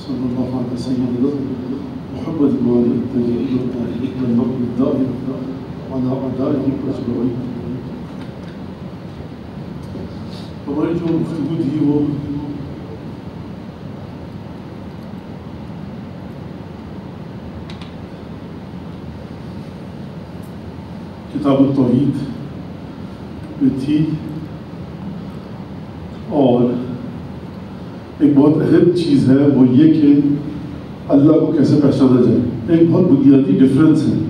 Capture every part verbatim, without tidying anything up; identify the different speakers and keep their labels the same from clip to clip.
Speaker 1: صلی اللہ علیہ سیدنا محمد وعلى الطيبين الطاهرين المقبول الدائم وعلى أعدائهم أجمعين. ہماری جو گفتگو تھی وہ کتاب التوحید میں تھی، اور ایک بہت اہم چیز ہے وہ یہ کہ اللہ کو کیسے پہچانا جائے. ایک بہت بنیادی ڈفرینس ہے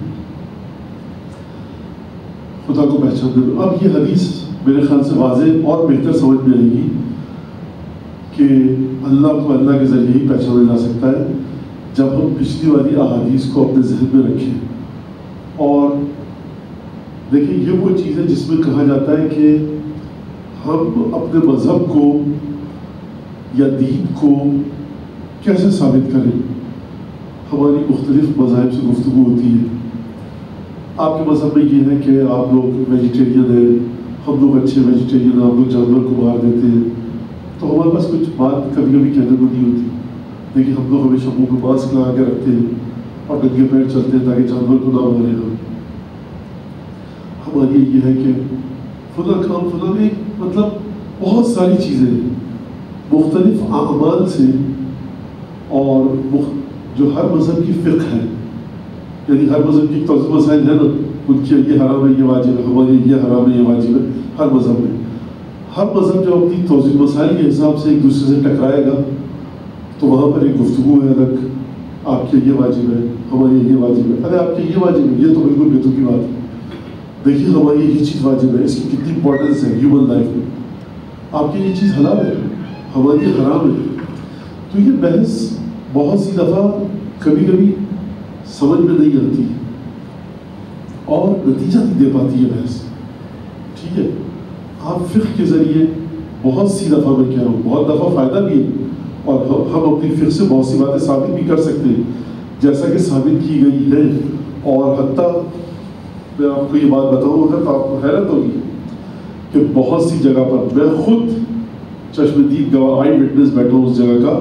Speaker 1: خدا کو پہچاننے میں. اب یہ حدیث میرے خیال سے واضح اور بہتر سمجھ میں آئے گی کہ اللہ کو اللہ کے ذریعے ہی پہچانا جا سکتا ہے جب ہم پچھلی والی احادیث کو اپنے ذہن میں رکھیں. اور دیکھیں یہ وہ چیز ہے جس میں کہا جاتا ہے کہ ہم اپنے مذہب کو یا دین کو کیسے ثابت کریں. ہماری مختلف مذاہب سے گفتگو ہوتی ہے. آپ کے مذہب میں یہ ہے کہ آپ لوگ ویجیٹیرین ہیں، ہم لوگ اچھے ویجیٹیرین ہیں، آپ لوگ جانور کو مار دیتے ہیں. تو ہمارے پاس کچھ بات کبھی کبھی کہنے کو نہیں ہوتی، لیکن ہم لوگ ہمیشہ منہ کو ماسک لگا کے رکھتے ہیں اور ننگے پیر چلتے ہیں تاکہ جانور کو نہ مارے. ہم ہماری یہ ہے کہ فلاں کام فلاں ایک مطلب بہت ساری چیزیں مختلف اعمال سے، اور جو ہر مذہب کی فقہ ہے، یعنی ہر مذہب کی توضیح مسائل ہے نا، ان کی یہ حرام ہے یہ واجب ہے، ہمارے یہ حرام ہے یہ واجب ہے. ہر مذہب میں ہر مذہب جو اپنی توضیح مسائل کے حساب سے ایک دوسرے سے ٹکرائے گا تو وہاں پر ایک گفتگو ہے الگ. آپ کے یہ واجب ہے، ہمارے یہ واجب ہے. ارے آپ کے یہ واجب ہے، یہ تو بالکل بیتو کی بات ہے. دیکھیے ہماری یہ چیز واجب ہے، اس کی کتنی امپورٹنس ہے ہیومن لائف میں. آپ کی یہ چیز حلال ہے، ہماری یہ حرام ہے. تو یہ بحث بہت سی دفعہ کبھی کبھی سمجھ میں نہیں آتی اور نتیجہ نہیں دے پاتی ہے بحث. ٹھیک ہے، آپ فقہ کے ذریعے بہت سی دفعہ میں کہہ رہا ہوں بہت دفعہ فائدہ بھی ہے، اور ہم اپنی فقہ سے بہت سی باتیں ثابت بھی کر سکتے ہیں جیسا کہ ثابت کی گئی ہے. اور حتیٰ میں آپ کو یہ بات بتاؤں اگر تو آپ کو حیرت ہوگی کہ بہت سی جگہ پر میں خود چشم دید گواہ آئی وٹنس بیٹھا ہوں اس جگہ کا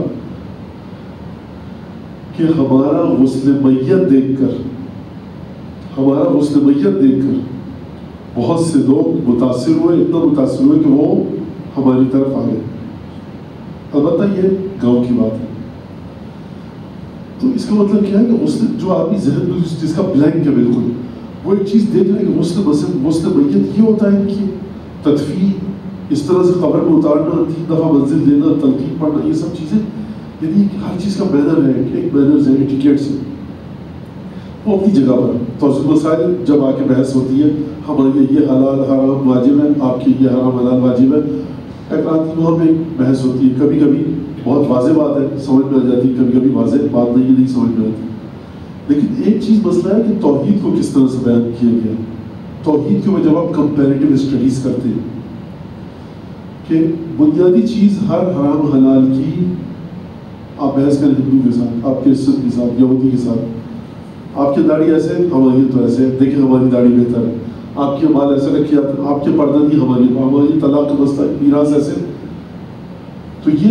Speaker 1: کہ ہمارا غسل میت دیکھ کر ہمارا غسل میت دیکھ کر بہت سے لوگ متاثر ہوئے، اتنا متاثر ہوئے کہ وہ ہماری طرف آ گئے. البتہ یہ گاؤں کی بات ہے. تو اس کا مطلب کیا ہے کہ غسل جو آدمی ذہن میں جس کا بلینک ہے بالکل، وہ ایک چیز دیکھ رہے ہیں کہ غسل غسل میت یہ ہوتا ہے کہ تدفین، اس طرح سے قبر میں اتارنا، تین دفعہ منزل دینا، تلقین پڑھنا، یہ سب چیزیں، یعنی ہر چیز کا مینر ہے، ایک مینرز ہے، ایٹیکیٹس ہے. وہ اپنی جگہ پر توضیح مسائل جب آ کے بحث ہوتی ہے، ہمارے یہ حلال حرام واجب ہے، آپ کے یہ حرام حلال واجب ہے، ایک آدمی وہاں پہ بحث ہوتی ہے. کبھی کبھی بہت واضح بات ہے سمجھ میں آ جاتی ہے، کبھی کبھی واضح بات نہیں نہیں سمجھ میں آتی. لیکن ایک چیز مسئلہ ہے کہ توحید کو کس طرح سے بیان کیا گیا. توحید کے جب آپ کمپیریٹیو اسٹڈیز کرتے ہیں کہ بنیادی چیز ہر حرام حلال کی آپ بحث کریں ہندو کے ساتھ، آپ کرسچن کے ساتھ، یہودی کے ساتھ. آپ کی داڑھی ایسے ہے، ہماری تو ایسے ہے، دیکھیں ہماری داڑھی بہتر ہے. آپ کے بال ایسے رکھے جاتے ہیں، آپ کے پردہ نہیں، ہماری ہماری طلاق کا مسئلہ ہے، میراث ایسے. تو یہ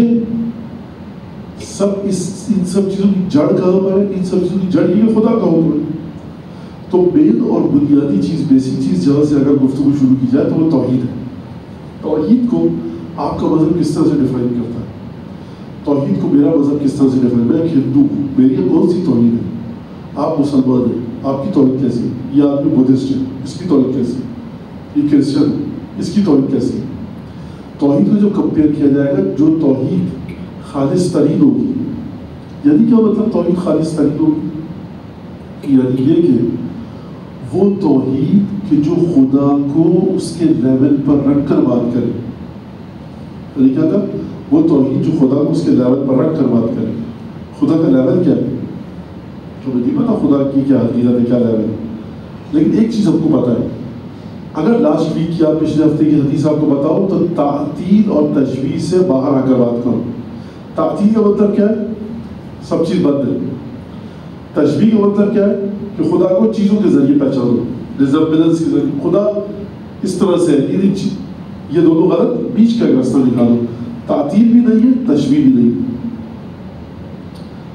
Speaker 1: سب اس ان سب چیزوں کی جڑ کہاں پر ہے؟ ان سب چیزوں کی جڑ یہ خدا کا حکم ہے. تو مین اور بنیادی چیز، بیسک چیز جہاں سے اگر گفتگو شروع کی جائے تو وہ توحید ہے. توحید کو آپ کا مذہب کس طرح سے ڈیفائن کرتا ہے؟ توحید کو میرا مذہب کس طرح سے ڈیفائن؟ میں ایک ہندو ہوں، میری کون سی توحید ہے؟ آپ مسلمان ہیں، آپ کی توحید کیسی ہے؟ یہ آدمی بدھسٹ ہے، اس کی توحید کیسی ہے؟ یہ کرسچن ہے، اس کی توحید کیسی ہے؟ توحید کو جو کمپیئر کیا جائے گا، جو توحید خالص ترین ہوگی. یعنی کیا مطلب توحید خالص ترین ہوگی؟ یعنی یہ کہ وہ توحید کہ جو خدا کو اس کے لیول پر رکھ کر بات کرے. یعنی کیا کہا؟ وہ توحید جو خدا کو اس کے لیول پر رکھ کر بات کرے. خدا کا لیول کیا ہے؟ تمہیں نہیں پتا خدا کی کیا حقیقت ہے، کیا لیول ہے. لیکن ایک چیز ہم کو پتا ہے، اگر لاسٹ ویک کی آپ پچھلے ہفتے کی حدیث آپ کو بتاؤ تو تعطیل اور تشبیہ سے باہر آ کر بات کرو. تعطیل کا مطلب کیا ہے؟ سب چیز بند ہے. تشبیہ کا مطلب کیا ہے؟ کہ خدا کو چیزوں کے ذریعے پہچانو، ریزمبلنس کے ذریعے. خدا اس طرح سے ہے، یہ دونوں غلط، بیچ کا راستہ نکالو. تعطیل بھی نہیں ہے، تشبیہ بھی نہیں.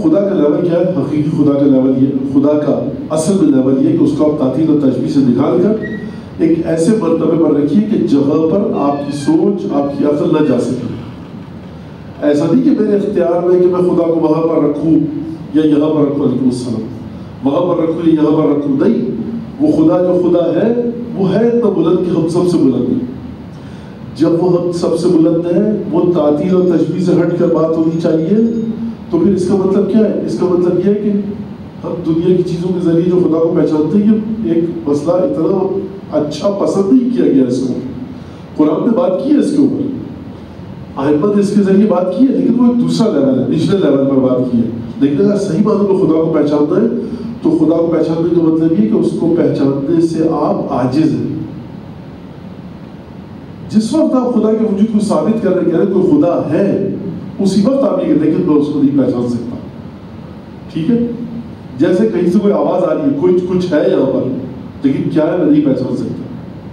Speaker 1: خدا کا لیول کیا ہے؟ حقیقی خدا کا لیول یہ، خدا کا اصل میں لیول یہ کہ اس کو آپ تعطیل اور تشبیہ سے نکال کر ایک ایسے مرتبے پر رکھیے کہ جہاں پر آپ کی سوچ، آپ کی عقل نہ جا سکے. ایسا نہیں کہ میرے اختیار میں کہ میں خدا کو وہاں پر رکھوں یا یہاں پر رکھوں، علیکم السلام، وہاں پر رکھوں یا یہاں پر رکھوں. نہیں، وہ خدا جو خدا ہے وہ ہے اتنا بلند کہ ہم سب سے بلند ہے. جب وہ ہم سب سے بلند ہے، وہ تعطیل اور تشبیہ سے ہٹ کر بات ہونی چاہیے. تو پھر اس کا مطلب کیا ہے؟ اس کا مطلب یہ ہے کہ ہم دنیا کی چیزوں کے ذریعے جو خدا کو پہچانتے ہیں، یہ ایک مسئلہ اتنا اچھا پسند نہیں کیا گیا. اس کو قرآن نے بات کی ہے اس کے اوپر، ائمہ نے اس کے ذریعے بات کی ہے، لیکن وہ ایک دوسرا لیول ہے، نچلے لیول پر بات کی ہے. لیکن اگر صحیح معنوں میں خدا کو پہچاننا ہے تو خدا کو پہچاننے کا مطلب یہ کہ اس کو پہچاننے سے آپ عاجز ہیں. جس وقت آپ خدا کے وجود کو ثابت کر رہے ہیں کوئی خدا ہے، اسی وقت آپ یہ کہتے ہیں کہ میں اس کو نہیں پہچان سکتا. ٹھیک ہے، جیسے کہیں سے کوئی آواز آ رہی ہے، کچھ کچھ ہے یہاں پر، لیکن کیا ہے میں نہیں پہچان سکتا.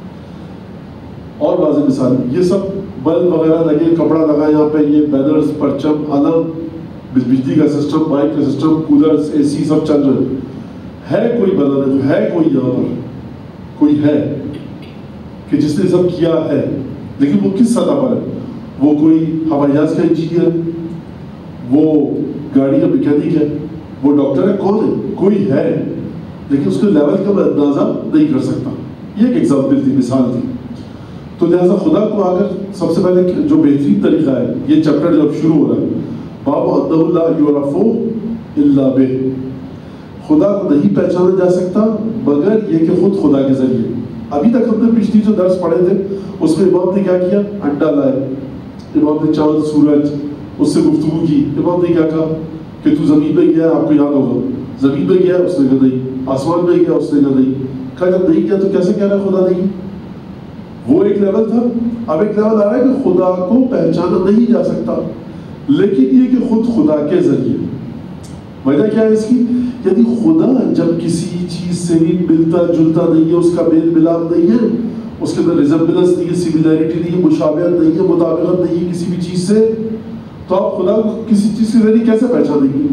Speaker 1: اور واضح مثال، یہ سب بلب وغیرہ لگے، کپڑا لگا یہاں پہ، یہ بینرز، پرچم، علم، بجلی کا سسٹم، مائک کا سسٹم، کولرز، اے سی سب چل رہے ہیں. ہے کوئی بنانے، ہے کوئی یہاں پر، کوئی ہے کہ جس نے سب کیا ہے، لیکن وہ کس سطح پر ہے؟ وہ کوئی ہوائی جہاز کا انجینئر ہے، وہ گاڑی کا میکینک ہے، وہ ڈاکٹر ہے، کون ہے؟ کوئی ہے، لیکن اس کے لیول کا میں اندازہ نہیں کر سکتا. یہ ایک ایگزامپل تھی، مثال تھی. تو لہٰذا خدا کو اگر سب سے پہلے جو بہترین طریقہ ہے، یہ چیپٹر جب شروع ہو رہا ہے، باب انہ لا یعرف الا بہ، خدا کو نہیں پہچانا جا سکتا مگر یہ کہ خود خدا کے ذریعے. ابھی تک ہم نے پچھلی جو درس پڑھے تھے اس میں امام نے کیا کیا؟ انڈا لائے، امام نے چاند سورج اس سے گفتگو کی. امام نے کیا کہا کہ تو زمین میں گیا، آپ کو یاد ہوگا، زمین میں گیا، اس نے کہا نہیں. آسمان میں گیا، اس نے کہا نہیں. کہا جب نہیں گیا تو کیسے کہہ رہا ہے خدا نہیں؟ وہ ایک لیول تھا. اب ایک لیول آ رہا ہے کہ خدا کو پہچانا نہیں جا سکتا، لیکن یہ کہ خود خدا کے ذریعے. وجہ کیا ہے اس کی؟ یعنی خدا جب کسی چیز سے بھی ملتا جلتا نہیں ہے، اس کا میل ملاپ نہیں ہے، اس کے اندر ریزمبلنس نہیں ہے، سملیرٹی نہیں ہے، مشابہت نہیں ہے، مطابقت نہیں ہے کسی بھی چیز سے، تو آپ خدا کو کسی چیز کے ذریعے کیسے پہچانیں گے؟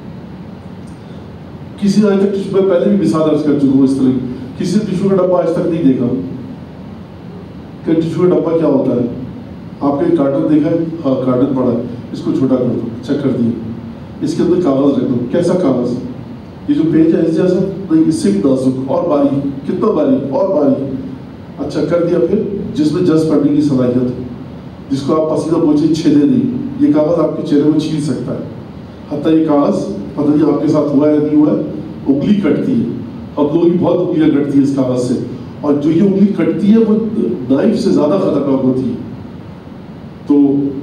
Speaker 1: کسی آج تک، میں پہلے بھی مثال عرض کر چکا ہوں اس طرح، کسی نے ٹشو کا ڈبہ آج تک نہیں دیکھا کہ ٹشو کا ڈبہ کیا ہوتا ہے. آپ کا ایک کارٹن دیکھا ہے؟ ہاں کارٹن پڑا ہے، اس کو چھوٹا کر دو، چیک کر دیا، اس کے اندر کاغذ رکھ دو. کیسا کاغذ؟ یہ جو پیج ہے اس جیسا نہیں، اس سے بھی نازک اور باریک. کتنا باریک؟ اور باریک. اچھا کر دیا. پھر جس میں جذب کرنے کی صلاحیت، جس کو آپ پسینہ پہنچے چھیدے نہیں، یہ کاغذ آپ کے چہرے میں چھین سکتا ہے. حتیٰ یہ کاغذ پتہ نہیں آپ کے ساتھ ہوا ہے یا نہیں ہوا ہے، انگلی کٹتی ہے. اب لوگ بہت انگلیاں کٹتی ہیں اس کاغذ سے، اور جو یہ انگلی کٹتی ہے وہ نائف سے زیادہ خطرناک ہوتی ہے. تو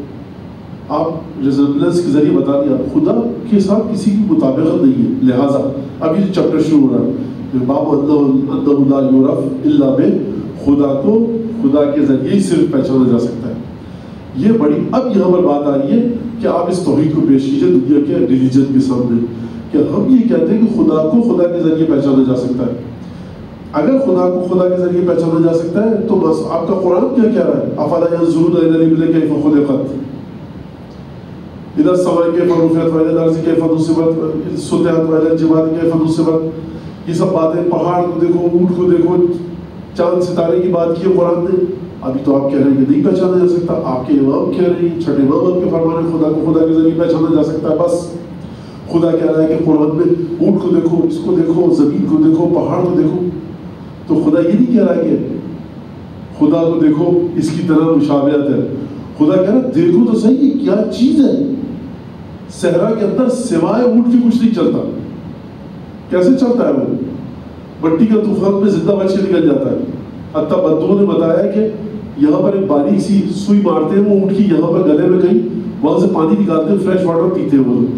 Speaker 1: آپ ریزمبلنس کے ذریعے بتا دیا خدا کے ساتھ کسی کی مطابقت نہیں ہے. لہٰذا اب یہ چیپٹر شروع ہو رہا ہے، باب انہ لا یعرف الا بہ، خدا کو خدا کے ذریعے ہی صرف پہچانا جا سکتا ہے. یہ بڑی اب یہاں پر بات آ رہی ہے کہ آپ اس توحید کو پیش کیجئے دنیا کے ریلیجن کے سامنے کہ ہم یہ کہتے ہیں کہ خدا کو خدا کے ذریعے پہچانا جا سکتا ہے. اگر خدا کو خدا کے ذریعے پہچانا جا سکتا ہے تو بس آپ کا قرآن کیا کہہ رہا ہے؟ افلا ينظرون الى الابل كيف خلقت اذا السماء كيف رفعت والى الارض كيف نصبت سطحت والى الجبال كيف نصبت. یہ سب باتیں، پہاڑ کو دیکھو، اونٹ کو دیکھو، چاند ستارے کی بات کی ہے قرآن نے. ابھی تو آپ کہہ رہے ہیں کہ نہیں پہچانا جا سکتا. آپ کے امام کہہ رہے ہیں، چھٹے امام آپ کے فرمان خدا کو خدا کے ذریعے پہچانا جا سکتا ہے. بس خدا کہہ رہا ہے کہ قرآن میں اونٹ کو دیکھو، اس کو دیکھو، زمین کو دیکھو، پہاڑ کو دیکھو. تو خدا یہ نہیں کہہ رہا ہے کہ خدا کو دیکھو اس کی طرح مشابہت ہے. خدا کہہ رہا ہے دیکھو تو صحیح یہ کیا چیز ہے. صحرا کے اندر سوائے اونٹ کے کچھ نہیں چلتا. کیسے چلتا ہے وہ؟ مٹی کا طوفان میں زندہ بچ کے نکل جاتا ہے. حتیٰ بدو نے بتایا کہ یہاں پر ایک باریک سی سوئی مارتے ہیں وہ اونٹ کی یہاں پر گلے میں کہیں، وہاں سے پانی نکالتے ہیں، فریش واٹر پیتے ہیں وہ لوگ.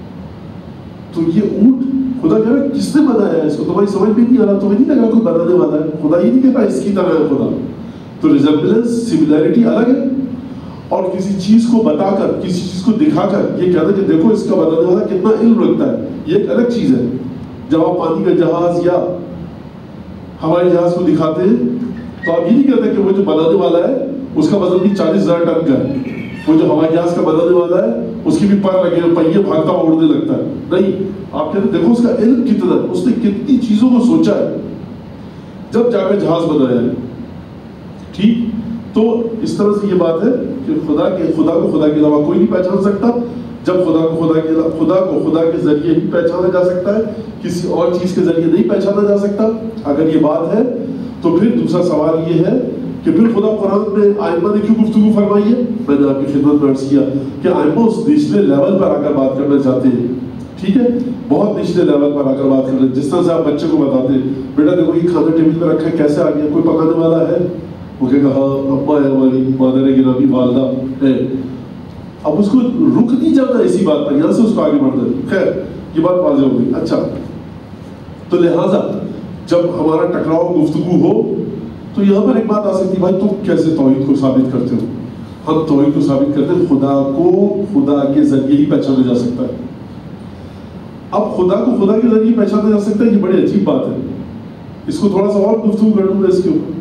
Speaker 1: تو یہ اونٹ خدا کہہ رہا ہے کس نے بنایا ہے اس کو؟ تمہاری سمجھ بھی نہیں آ رہا، تمہیں نہیں لگ رہا کوئی بنانے والا ہے. خدا یہ نہیں کہتا اس کی طرح ہے خدا. تو ریزمبلنس، سملیرٹی الگ ہے، اور کسی چیز کو بتا کر، کسی چیز کو دکھا کر یہ کہنا کہ دیکھو اس کا بنانے والا کتنا علم رکھتا ہے، یہ ایک الگ چیز ہے. جب آپ پانی کا جہاز یا ہوائی جہاز کو دکھاتے ہیں تو آپ یہ نہیں کہتے کہ وہ جو بنانے والا ہے اس کا وزن بھی چالیس ہزار ٹن کا ہے، وہ جو ہوائی جہاز کا بنانے والا ہے اس کی بھی پر لگے پہیے بھاگتا ہوا اڑنے لگتا ہے. نہیں، آپ کہتے ہیں دیکھو اس کا علم کتنا ہے، اس نے کتنی چیزوں کو سوچا ہے جب جا کے جہاز بنایا ہے. ٹھیک، تو اس طرح سے یہ بات ہے کہ خدا کے خدا کو خدا کے علاوہ کوئی نہیں پہچان سکتا. جب خدا کو خدا کے خدا کو خدا کے ذریعے ہی پہچانا جا سکتا ہے، کسی اور چیز کے ذریعے نہیں پہچانا جا سکتا. اگر یہ بات ہے تو پھر دوسرا سوال یہ ہے کہ پھر خدا قرآن میں آئمہ نے کیوں گفتگو فرمائی ہے؟ میں نے آپ کی خدمت میں عرض کیا کہ آئمہ اس نچلے لیول پر آ کر بات کرنا چاہتے ہیں. ٹھیک ہے، بہت نچلے لیول پر آ کر بات کر رہے ہیں. جس طرح سے آپ بچے کو بتاتے ہیں بیٹا دیکھو یہ کھانا ٹیبل پہ رکھا ہے، کیسے آ گیا؟ کوئی پکانے والا ہے؟ وہ کہے گا ہاں ابا ہے، ہماری مادر گرامی والدہ ہے. اب اس کو رک نہیں جاتا اسی بات پر، یہاں سے اس کو آگے بڑھتا ہے. خیر یہ بات واضح ہو گئی. اچھا، تو لہٰذا جب ہمارا ٹکراؤ گفتگو ہو تو یہاں پر ایک بات آ سکتی ہے، بھائی تم کیسے توحید کو ثابت کرتے ہو؟ ہم توحید کو ثابت کرتے ہیں خدا کو خدا کے ذریعے ہی پہچانا جا سکتا ہے. اب خدا کو خدا کے ذریعے پہچانا جا سکتا ہے، یہ بڑی عجیب بات ہے. اس کو تھوڑا سا اور گفتگو کر لوں گا اس کے اوپر.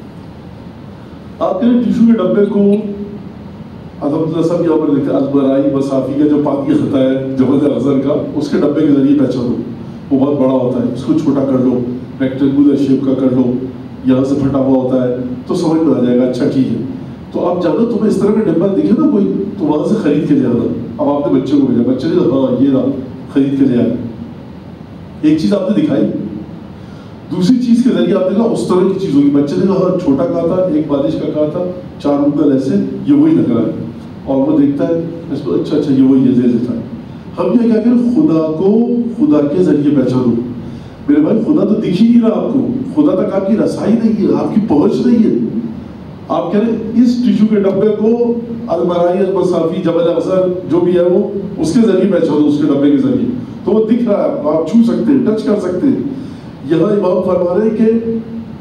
Speaker 1: آپ کہتے ٹیشو کے ڈبے کو الحمدللہ سب یہاں پر لکھتے ہیں المرائی مصافی کا جو پانی ہوتا ہے جبل اظہر کا، اس کے ڈبے کے ذریعے پہچانو. وہ بہت بڑا ہوتا ہے، اس کو چھوٹا کر لو، ریکٹینگولر شیپ کا کر لو، یہاں سے پھٹا ہوا ہوتا ہے تو سمجھ میں آ جائے گا. اچھا ٹھیک ہے، تو آپ جانو تمہیں اس طرح کا ڈبہ دکھے نا کوئی تو وہاں سے خرید کے لے آنا. اب آپ نے بچے کو بھیجا، بچے نے ہاں یہ رہا خرید کے لے آئے. ایک چیز آپ نے دکھائی، دوسری چیز کے ذریعے آپ نے کہا اس طرح کی چیز ہوگی. بچے نے کہا ہاں چھوٹا کہا تھا، ایک بارش کا کہا تھا، چار انگل ایسے، یہ وہی لگ رہا ہے. اور وہ دیکھتا ہے اس کو اچھا اچھا یہ وہی ہے جیسے تھا. ہم یہ کیا کریں؟ خدا کو خدا کے ذریعے پہچانو. میرے بھائی خدا تو دکھ ہی نہیں رہا آپ کو، خدا تک آپ کی رسائی نہیں ہے، آپ کی پہنچ نہیں ہے. آپ کہہ رہے ہیں اس ٹیشو کے ڈبے کو المرائی المصافی جبل اظہر جو بھی ہے وہ اس کے ذریعے پہچانو، اس کے ڈبے کے ذریعے تو وہ دکھ رہا ہے، آپ چھو سکتے ہیں، ٹچ کر سکتے ہیں. یہاں امام فرما رہے ہیں کہ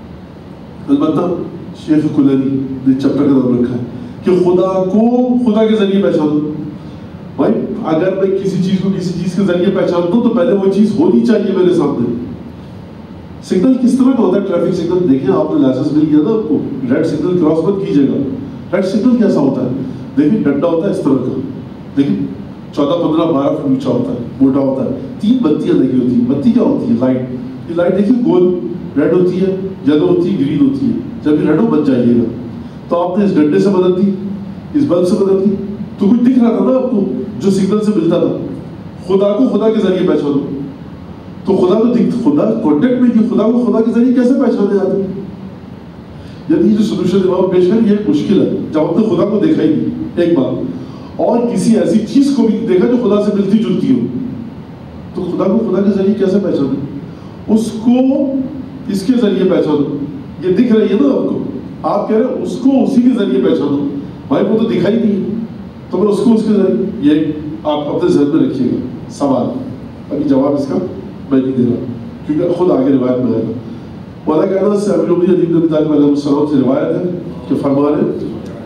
Speaker 1: البتہ شیخ کلینی نے چپٹر کا نام رکھا ہے کہ خدا کو خدا کے ذریعے پہچانو. بھائی اگر میں کسی چیز کو کسی چیز کے ذریعے پہچانتا ہوں تو پہلے وہ چیز ہونی چاہیے میرے سامنے. سگنل کس طرح کا ہوتا ہے؟ ٹریفک سگنل دیکھیں، آپ نے لائسنس مل گیا نا آپ کو، ریڈ سگنل کراس مت کیجیے گا. ریڈ سگنل کیسا ہوتا ہے؟ دیکھیں ڈنڈا ہوتا ہے اس طرح کا، لیکن چودہ پندرہ بارہ فٹ اونچا ہوتا ہے، موٹا ہوتا ہے. تین بتیاں لگی ہوتی ہیں. بتی کیا ہوتی ہے؟ لائٹ. یہ لائٹ دیکھیے گول ریڈ ہوتی ہے، یلو ہوتی ہے، گرین ہوتی ہے. جب یہ ریڈ ہو بچ جائیے گا. تو آپ نے اس ڈنڈے سے مدد دی، اس بلب سے مدد دی تو کچھ دکھ رہا تھا نا آپ کو جو سگنل سے ملتا تھا. خدا کو خدا کے ذریعے پہچانو تو خدا تو دکھ خدا کانٹیکٹ میں نہیں، خدا کو خدا کے ذریعے کیسے پہچانے آتے؟ یعنی جو سولوشن امام پیش کر یہ مشکل ہے جب آپ نے خدا کو دیکھا ہی نہیں ایک بات، اور کسی ایسی چیز کو بھی دیکھا جو خدا سے ملتی جلتی ہو، تو خدا کو خدا کے ذریعے کیسے پہچانے؟ اس کو اس کے ذریعے پہچانو. یہ دکھ رہی ہے نا آپ کو، آپ کہہ رہے ہیں اس کو اسی کے ذریعے پہچانو. بھائی وہ تو دکھائی نہیں تو میں اس کو اس کے ذریعے. یہ آپ اپنے ذہن میں رکھیے گا سوال. ابھی جواب اس کا میں نہیں دے رہا کیونکہ خود آگے روایت میں آئے گا. مولانا کہنا سے ابی علی ابن ابی طالب علیہ السلام سے روایت ہے کہ فرما رہے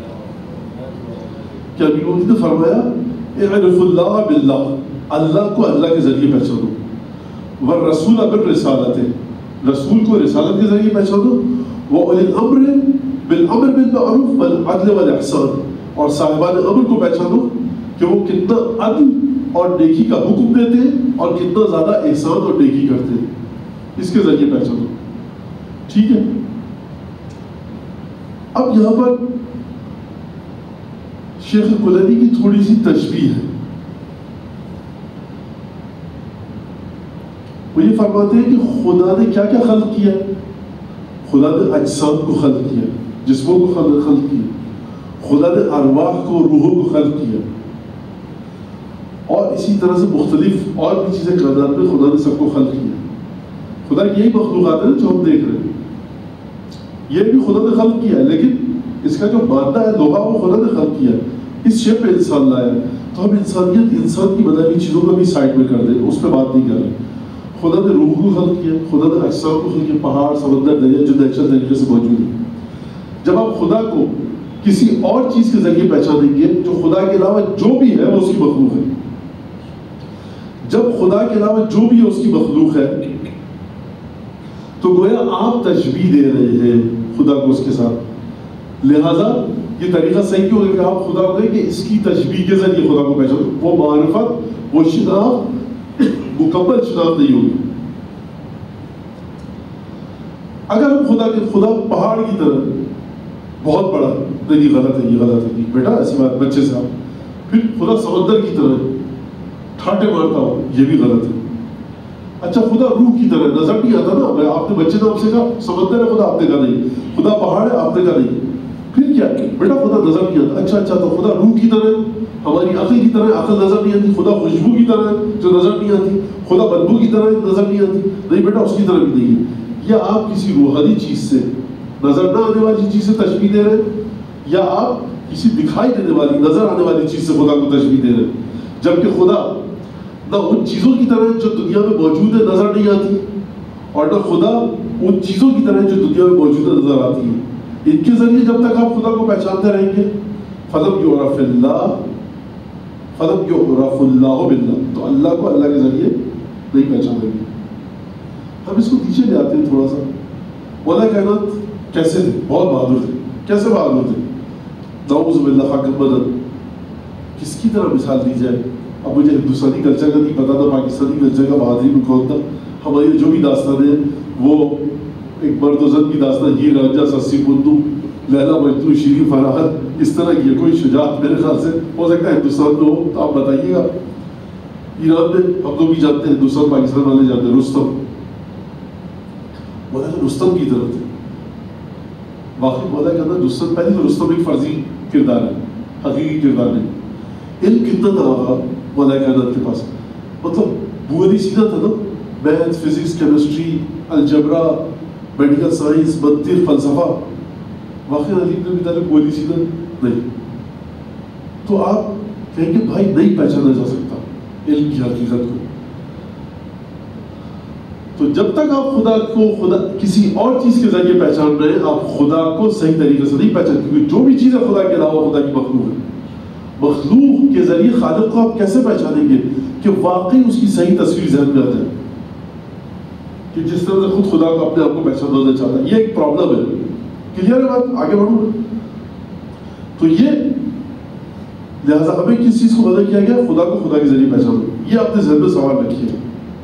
Speaker 1: کہ ابی علی نے فرمایا اعرف اللہ باللہ، اللہ کو اللہ کے ذریعے پہچانو. والرسول بالرسالت، رسول کو رسالت کے ذریعے پہچانو. وَأُولِي الْأَمْرِ بِالْأَمْرِ بِالْمَعْرُوفِ وَالْعَدْلِ وَالْإِحْسَانِ، اور صاحبان امر کو پہچانو کہ وہ کتنا عدل اور نیکی کا حکم دیتے ہیں اور کتنا زیادہ احسان اور نیکی کرتے ہیں. اس کے ذریعے پہچانو. ٹھیک ہے. اب یہاں پر شیخ کلینی کی تھوڑی سی تشبیہ ہے. وہ یہ فرماتے ہیں کہ خدا نے کیا کیا خلق کیا؟ خدا نے اجسام کو خلق کیا، جسموں کو خلق کیا. خدا نے ارواح کو، روحوں کو خلق کیا. اور اسی طرح سے مختلف اور بھی چیزیں کائنات میں خدا نے سب کو خلق کیا. خدا کی یہی مخلوقات ہیں جو ہم دیکھ رہے ہیں، یہ بھی خدا نے خلق کیا ہے، لیکن اس کا جو مادہ ہے لوہا وہ خدا نے خلق کیا. اس شے پہ انسان لایا تو ہم انسانیت انسان کی بنائی ہوئی چیزوں کو بھی سائڈ میں کر دیں، اس پہ بات نہیں کر رہے. خدا نے روح کو خلق کیا، خدا نے اجسام کو خلق کیا، پہاڑ سمندر دریا جو نیچرل طریقے سے موجود ہے. جب آپ خدا کو کسی اور چیز کے ذریعے پہچانیں گے جو خدا کے علاوہ جو بھی ہے وہ اس کی مخلوق ہے. جب خدا کے علاوہ جو بھی ہے اس کی مخلوق ہے تو گویا آپ تشبیہ دے رہے ہیں خدا کو اس کے ساتھ. لہذا یہ طریقہ صحیح کیوں ہے کہ آپ خدا کو کہ اس کی تشبیہ کے ذریعے خدا کو پہچانو. وہ معرفت، وہ شناخت مکمل شناخت نہیں ہوگی. اگر ہم خدا کے خدا پہاڑ کی طرح بہت بڑا، نہیں غلط ہے، یہ غلط ہے بیٹا، ایسی بات بچے سے آپ. پھر خدا سمندر کی طرح ٹھاٹے مارتا ہو، یہ بھی غلط ہے. اچھا خدا روح کی طرح نظر نہیں آتا نا. آپ نے بچے نے آپ سے کہا سمندر ہے خدا، آپ نے کہا نہیں. خدا پہاڑ ہے، آپ نے کہا نہیں. پھر کیا بیٹا خدا نظر نہیں آتا. اچھا اچھا تو خدا روح کی طرح، ہماری عقل کی طرح عقل نظر نہیں آتی. خدا خوشبو کی طرح جو نظر نہیں آتی. خدا بدبو کی طرح نظر نہیں آتی. نہیں بیٹا اس کی طرح بھی نہیں ہے. یا آپ کسی روحانی چیز سے، نظر نہ آنے والی چیز سے تشبیہ دے رہے ہیں، یا آپ کسی دکھائی دینے والی نظر آنے والی چیز سے خدا کو تشبیہ دے رہے ہیں. جبکہ خدا نہ ان چیزوں کی طرح جو دنیا میں موجود ہے نظر نہیں آتی، اور نہ خدا ان چیزوں کی طرح جو دنیا میں موجود ہے نظر آتی ہے. ان کے ذریعے جب تک آپ خدا کو پہچانتے رہیں گے، فَلَمْ يُعْرَفِ اللَّهُ فَلَمْ يُعْرَفُ اللَّهُ بِاللَّهِ، تو اللہ کو اللہ کے ذریعے نہیں پہچانیں گے. ہم اس کو نیچے لے آتے ہیں تھوڑا سا. مولا کائنات کیسے تھے؟ بہت بہادر تھے. کیسے بہادر تھے؟ نعوذ باللہ حاکم بدن. کس کی طرح مثال دی جائے؟ اب مجھے ہندوستانی کلچر کا نہیں پتا تھا، پاکستانی کلچر کا بہادری میں کون تھا. ہماری جو بھی داستان ہے وہ ایک مرد و زن کی داستان، ہیر رانجھا، سسی پنو، لیلا مجنوں، شیریں فرحت، اس طرح کی ہے. کوئی شجاعت میرے خیال سے ہو سکتا ہے ہندوستان میں ہو، تو آپ بتائیے گا. ایران میں ہم لوگ بھی جانتے ہیں، ہندوستان پاکستان والے جانتے ہیں، رستم. مولا رستم کی طرح تھے. واقعی مولا کہنا رستم، پہلے تو رستم ایک فرضی کردار ہے، حقیقی کردار نہیں. علم کتنا تھا مولا کائنات کے پاس؟ مطلب بنیادی سیدھا تھا نا. Math, physics, chemistry, algebra, medical science, منطق، فلسفہ. واقعی عظیم نبی تعالیٰ بنیادی سیدھا نہیں. تو آپ کہیں کہ بھائی نہیں پہچانا جا سکتا علم کی حقیقت کو. تو جب تک آپ خدا کو خدا کسی اور چیز کے ذریعے پہچان رہے ہیں، آپ خدا کو صحیح طریقے سے نہیں پہچان. کیونکہ جو بھی چیز ہے خدا کے علاوہ خدا کی مخلوق ہے. مخلوق کے ذریعے خالق کو آپ کیسے پہچانیں گے کہ واقعی اس کی صحیح تصویر ذہن میں آ جائے کہ جس طرح سے خود خدا کو اپنے آپ کو پہچاننا چاہتا ہے. یہ ایک پرابلم ہے. کلیئر ہے بات؟ آگے بڑھوں. تو یہ لہٰذا ہمیں کس چیز کو مدد کیا گیا؟ خدا کو خدا کے ذریعے پہچانو. یہ اپنے ذہن میں سوال رکھیے.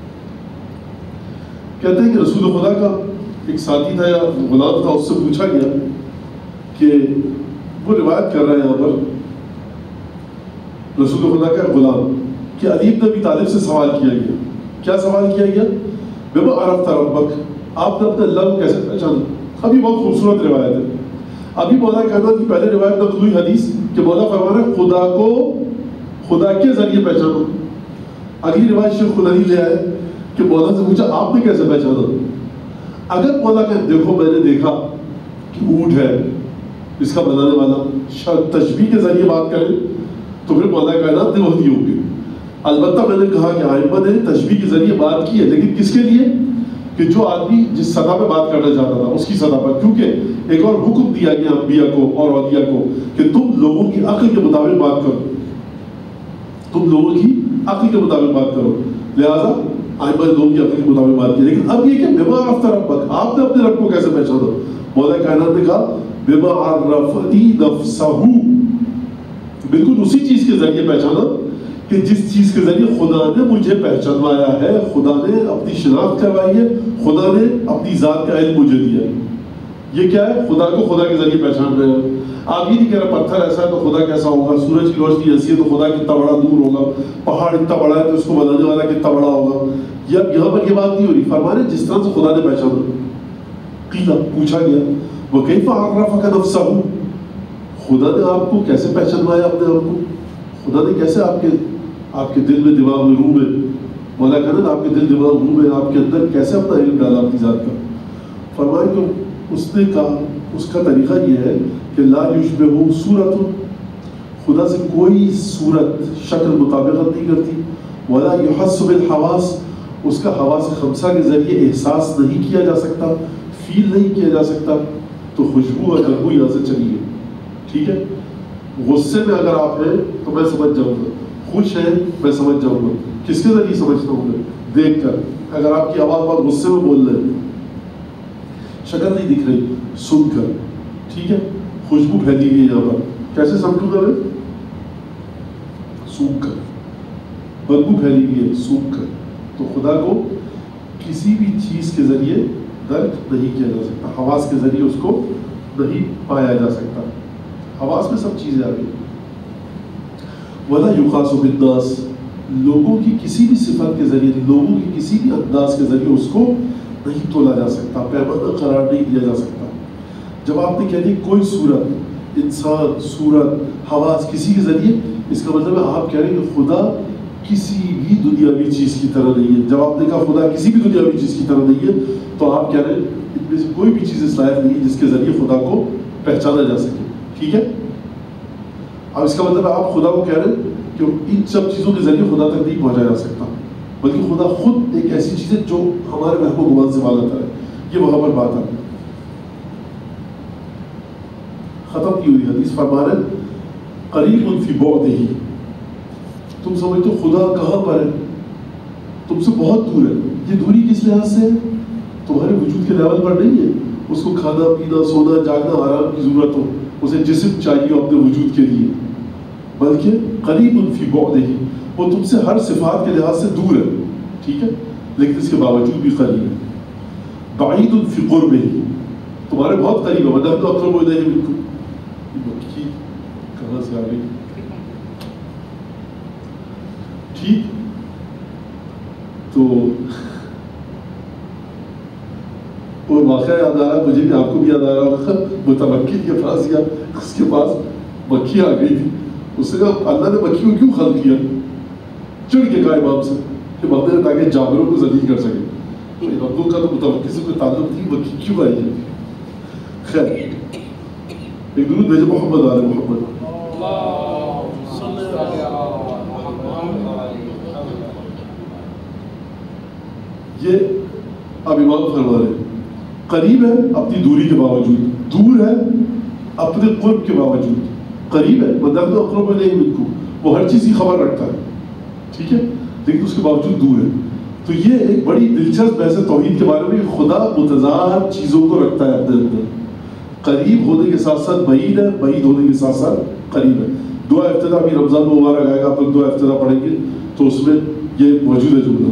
Speaker 1: کہتے ہیں کہ رسول خدا کا ایک ساتھی تھا یا غلام تھا، اس سے پوچھا گیا کہ وہ روایت کر رہا ہے یہاں پر رسول خدا کا غلام کہ علی بن ابی طالب سے سوال کیا گیا. کیا سوال کیا گیا؟ بما عرفت ربک، آپ نے اپنے اللہ کو کیسے پہچانا؟ ابھی بہت خوبصورت روایت ہے. ابھی مولا کہنا کہ پہلے روایت نقل ہوئی حدیث کہ مولا فرما رہے خدا کو خدا کے ذریعے پہچانو. اگلی روایت شیخ خلانی لے آئے کہ مولا سے پوچھا آپ نے کیسے پہچانا؟ اگر مولا کہ دیکھو میں نے دیکھا کہ اونٹ ہے، اس کا بنانے والا تشبیہ کے ذریعے بات کریں تو پھر مولا کائنات نے وہی ہوں گے. البتہ میں نے کہا کہ آئمہ نے تشبیہ کے ذریعے بات کی ہے، لیکن کس کے لیے؟ کہ جو آدمی جس سطح پہ بات کرنا چاہتا تھا اس کی سطح پر. کیونکہ ایک اور حکم دیا گیا انبیاء کو اور اولیاء کو کہ تم لوگوں کی عقل کے مطابق بات کرو، تم لوگوں کی عقل کے مطابق بات کرو. لہٰذا آئمہ نے لوگوں کی عقل کے مطابق بات کی. لیکن اب یہ کہ بما عرفت ربک، آپ نے اپنے رب کو کیسے پہچانا؟ مولا کائنات نے کہا بما عرفنی نفسہ، بالکل اسی چیز کے ذریعے پہچانا کہ جس چیز کے ذریعے خدا نے مجھے پہچانوایا ہے، خدا نے اپنی شناخت کروائی ہے، خدا نے اپنی ذات کا علم مجھے دیا ہے. یہ کیا ہے؟ خدا کو خدا کے ذریعے پہچان رہے ہیں. آپ یہ نہیں کہہ رہے پتھر ایسا ہے تو خدا کیسا ہوگا، سورج کی روشنی ایسی ہے تو خدا کتنا بڑا دور ہوگا، پہاڑ اتنا بڑا ہے تو اس کو بنانے والا کتنا بڑا ہوگا. یا یہاں پر یہ بات نہیں ہو رہی. فرمانے جس طرح سے خدا نے پہچانا. قیل، پوچھا گیا وکیف عرفک نفسہ، خدا نے آپ کو کیسے پہچانوایا اپنے آپ کو؟ خدا نے کیسے آپ کے آپ کے دل میں دماغ میں روح میں مولا کہنا آپ کے دل دماغ روح میں آپ کے اندر کیسے اپنا علم ڈالا اپنی ذات کا؟ فرمائے کہ اس نے کہا اس کا طریقہ یہ ہے کہ لا یشبہ صورت، خدا سے کوئی صورت شکل مطابقت نہیں کرتی. ولا یحس بالحواس، اس کا حواس خمسہ کے ذریعے احساس نہیں کیا جا سکتا، فیل نہیں کیا جا سکتا. تو خوشبو اور بدبو یہاں سے چلی گئی. ٹھیک ہے، غصے میں اگر آپ ہیں تو میں سمجھ جاؤں گا، خوش ہیں میں سمجھ جاؤں گا. کس کے ذریعے سمجھتا ہوں میں؟ دیکھ کر. اگر آپ کی آواز بہت غصے میں بول رہے ہیں، شکل نہیں دکھ رہی، سن کر. ٹھیک ہے، خوشبو پھیلی ہوئی ہے یہاں پر، کیسے سمجھوں گا میں؟ سونکھ کر، بدبو پھیلی ہوئی ہے سونکھ کر. تو خدا کو کسی بھی چیز کے ذریعے درک نہیں کیا جا سکتا، حواس کے ذریعے اس کو نہیں پایا جا سکتا. حواس میں سب چیزیں آ گئی. وَلَا يُقَاسُ بِالنَّاسِ، لوگوں کی کسی بھی صفت کے ذریعے، لوگوں کی کسی بھی انداز کے ذریعے اس کو نہیں تولا جا سکتا، پیمانہ قرار نہیں دیا جا سکتا. جب آپ نے کہہ دی کوئی صورت، انسان، صورت، حواس، کسی کے ذریعے، اس کا مطلب ہے آپ کہہ رہے ہیں کہ خدا کسی بھی دنیاوی چیز کی طرح نہیں ہے. جب آپ نے کہا خدا کسی بھی دنیاوی چیز کی طرح نہیں ہے تو آپ کہہ رہے ہیں ان میں سے کوئی بھی چیز اس لائق نہیں ہے جس کے ذریعے خدا کو پہچانا جا سکے. ٹھیک ہے؟ اب اس کا مطلب ہے آپ خدا کو کہہ رہے ہیں کہ ان سب چیزوں کے ذریعے خدا تک نہیں پہنچا جا سکتا، بلکہ خدا خود ایک ایسی چیز ہے جو ہمارے وہم و گمان سے بالا تر ہے. یہ وہاں پر بات ہے. ختم کی ہوئی حدیث فرما رہے قریب فی بعدہ، تم سمجھتے ہو خدا کہاں پر ہے؟ تم سے بہت دور ہے. یہ دوری کس لحاظ سے ہے؟ تمہارے وجود کے لیول پر نہیں ہے. اس کو کھانا پینا سونا جاگنا آرام کی ضرورت ہو، اسے جسم چاہیے اپنے وجود کے لیے، بلکہ قریب فی بعدہ، وہ تم سے ہر صفات کے لحاظ سے دور ہے. ٹھیک ہے؟ لیکن اس کے باوجود بھی قریب ہے. بعید فی قربہ، تمہارے بہت قریب ہے. ونحن اقرب الیہ منکم. مکھی کہاں سے آ گئی؟ ٹھیک. تو وہ واقعہ یاد آ رہا ہے مجھے بھی، آپ کو بھی یاد آ رہا ہوگا. متوکل کے پاس گیا، اس کے پاس مکھی آ گئی تھی. اس نے کہا اللہ نے مکھی کو کیوں خلق کیا؟ چڑھ کے کہا امام سے کہ بندے نے تاکہ جانوروں کو ذلیل کر سکے. ہم لوگ کا تو متوکل سے کوئی تعلق تھی، مکھی کیوں آئی ہے؟ خیر، ایک درود بھیجو محمد آل محمد. یہ اب امام فرما رہے قریب ہے اپنی دوری کے باوجود، دور ہے اپنے قرب کے باوجود. قریب ہے ونحن اقرب الیہ منکم، وہ ہر چیز کی خبر رکھتا ہے. ٹھیک ہے؟ لیکن اس کے باوجود دور ہے. تو یہ ایک بڑی دلچسپ بحث ہے توحید کے بارے میں. خدا متضاد چیزوں کو رکھتا ہے اپنے اندر. قریب ہونے کے ساتھ ساتھ بعید ہے، بعید ہونے کے ساتھ ساتھ قریب ہے. دعا افتتاح بھی رمضان مبارک آئے گا، آپ لوگ دعا افتتاح پڑھیں گے تو اس میں یہ موجود ہے جملہ.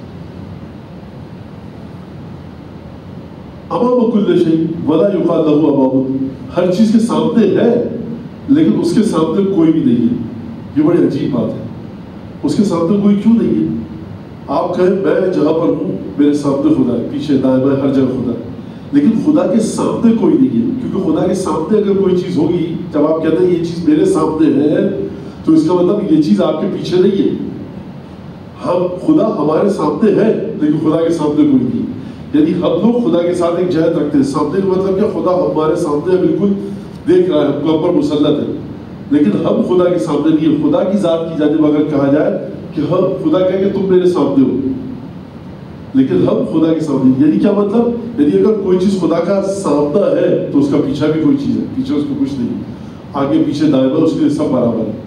Speaker 1: امام کل شیء ولا یقال له امام، ہر چیز کے سامنے ہے لیکن اس کے سامنے کوئی بھی نہیں ہے. یہ بڑی عجیب بات ہے. اس کے سامنے کوئی کیوں نہیں ہے؟ آپ کہیں میں جہاں پر ہوں میرے سامنے خدا ہے، پیچھے دائیں بائیں ہر جگہ خدا ہے، لیکن خدا کے سامنے کوئی نہیں ہے. کیونکہ خدا کے سامنے اگر کوئی چیز ہوگی، جب آپ کہتے ہیں یہ چیز میرے سامنے ہے تو اس کا مطلب یہ چیز آپ کے پیچھے نہیں ہے. ہم خدا ہمارے سامنے ہے لیکن خدا کے سامنے کوئی نہیں. یعنی ہم لوگ خدا کے ساتھ ایک جہت رکھتے ہیں. سامنے کا مطلب کیا؟ خدا ہمارے سامنے بالکل دیکھ رہا ہے، ہم کو ہم پر مسلط ہے، لیکن ہم خدا کے سامنے نہیں ہے. خدا کی ذات کی جانب اگر کہا جائے کہ ہم خدا کہے کہ تم میرے سامنے ہو، لیکن ہم خدا کے سامنے. یعنی کیا مطلب؟ یعنی اگر کوئی چیز خدا کا سامنا ہے تو اس کا پیچھا بھی کوئی چیز ہے، پیچھے اس کو کچھ نہیں، آگے پیچھے دائیں بائیں اس کے لیے سب برابر ہے.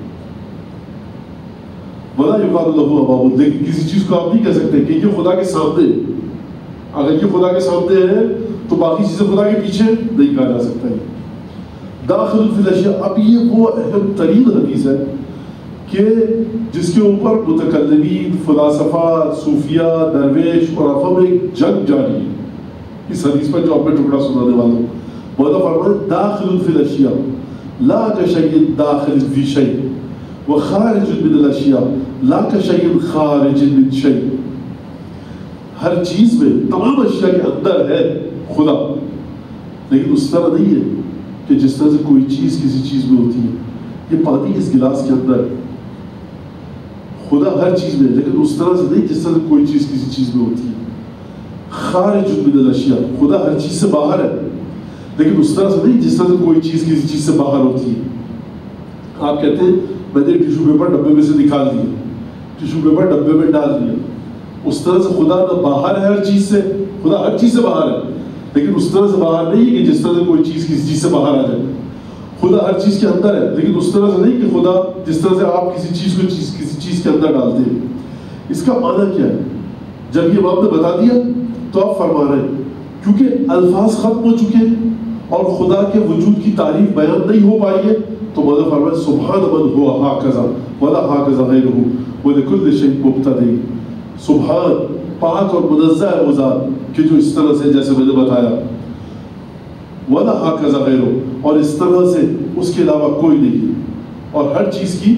Speaker 1: ولا یقال له امام، لیکن کسی چیز کو آپ نہیں کہہ سکتے کہ یہ خدا کے سامنے ہے. اگر یہ خدا کے سامنے ہے تو باقی چیزیں خدا کے پیچھے نہیں کہا جا سکتا ہے. داخل فی الاشیاء، اب یہ وہ اہم ترین حدیث ہے کہ جس کے اوپر متکلمین، فلاسفہ، صوفیہ، درویش اور افہام میں ایک جنگ جاری ہے. اس حدیث پر جو آپ میں ٹکڑا سنانے والا ہوں، مولا فرمائے داخل فی الاشیاء لا کشیء داخل فی شیء وخارج من الاشیاء لا کشیء خارج من شیء. ہر چیز میں، تمام اشیاء کے اندر ہے خدا، لیکن اس طرح نہیں ہے کہ جس طرح سے کوئی چیز کسی چیز میں ہوتی ہے. یہ پانی اس گلاس کے اندر ہے، خدا ہر چیز میں ہے لیکن اس طرح سے نہیں جس طرح سے کوئی چیز کسی چیز میں ہوتی ہے. خارج من الاشیاء، خدا ہر چیز سے باہر ہے لیکن اس طرح سے نہیں جس طرح سے کوئی چیز کسی چیز سے باہر ہوتی ہے. آپ کہتے ہیں میں نے ٹیشو پیپر ڈبے میں سے نکال دیا، ٹیشو پیپر ڈبے میں ڈال دیا. اس طرح سے خدا نہ باہر ہے ہر چیز سے، خدا ہر چیز سے باہر ہے لیکن اس طرح سے باہر نہیں ہے کہ جس طرح سے کوئی چیز کسی چیز سے باہر آ جائے. خدا ہر چیز کے اندر ہے لیکن اس طرح سے نہیں کہ خدا جس طرح سے آپ کسی چیز کو چیز کسی چیز کے اندر ڈالتے ہیں. اس کا معنی کیا ہے؟ جب یہ امام نے بتا دیا تو آپ فرما رہے ہیں کیونکہ الفاظ ختم ہو چکے ہیں اور خدا کے وجود کی تعریف بیان نہیں ہو پائی ہے تو مولا فرمائے سبحان من ہوا ہاکذا ولا ہاکذا غیرہ ولکل شیء مبتدی. سبحان پاک اور منزہ ہے وہ ذات کہ جو اس طرح سے جیسے میں نے بتایا ولا ہاکذا غیرہ اور اس طرح سے اس کے علاوہ کوئی نہیں ہے. اور ہر چیز کی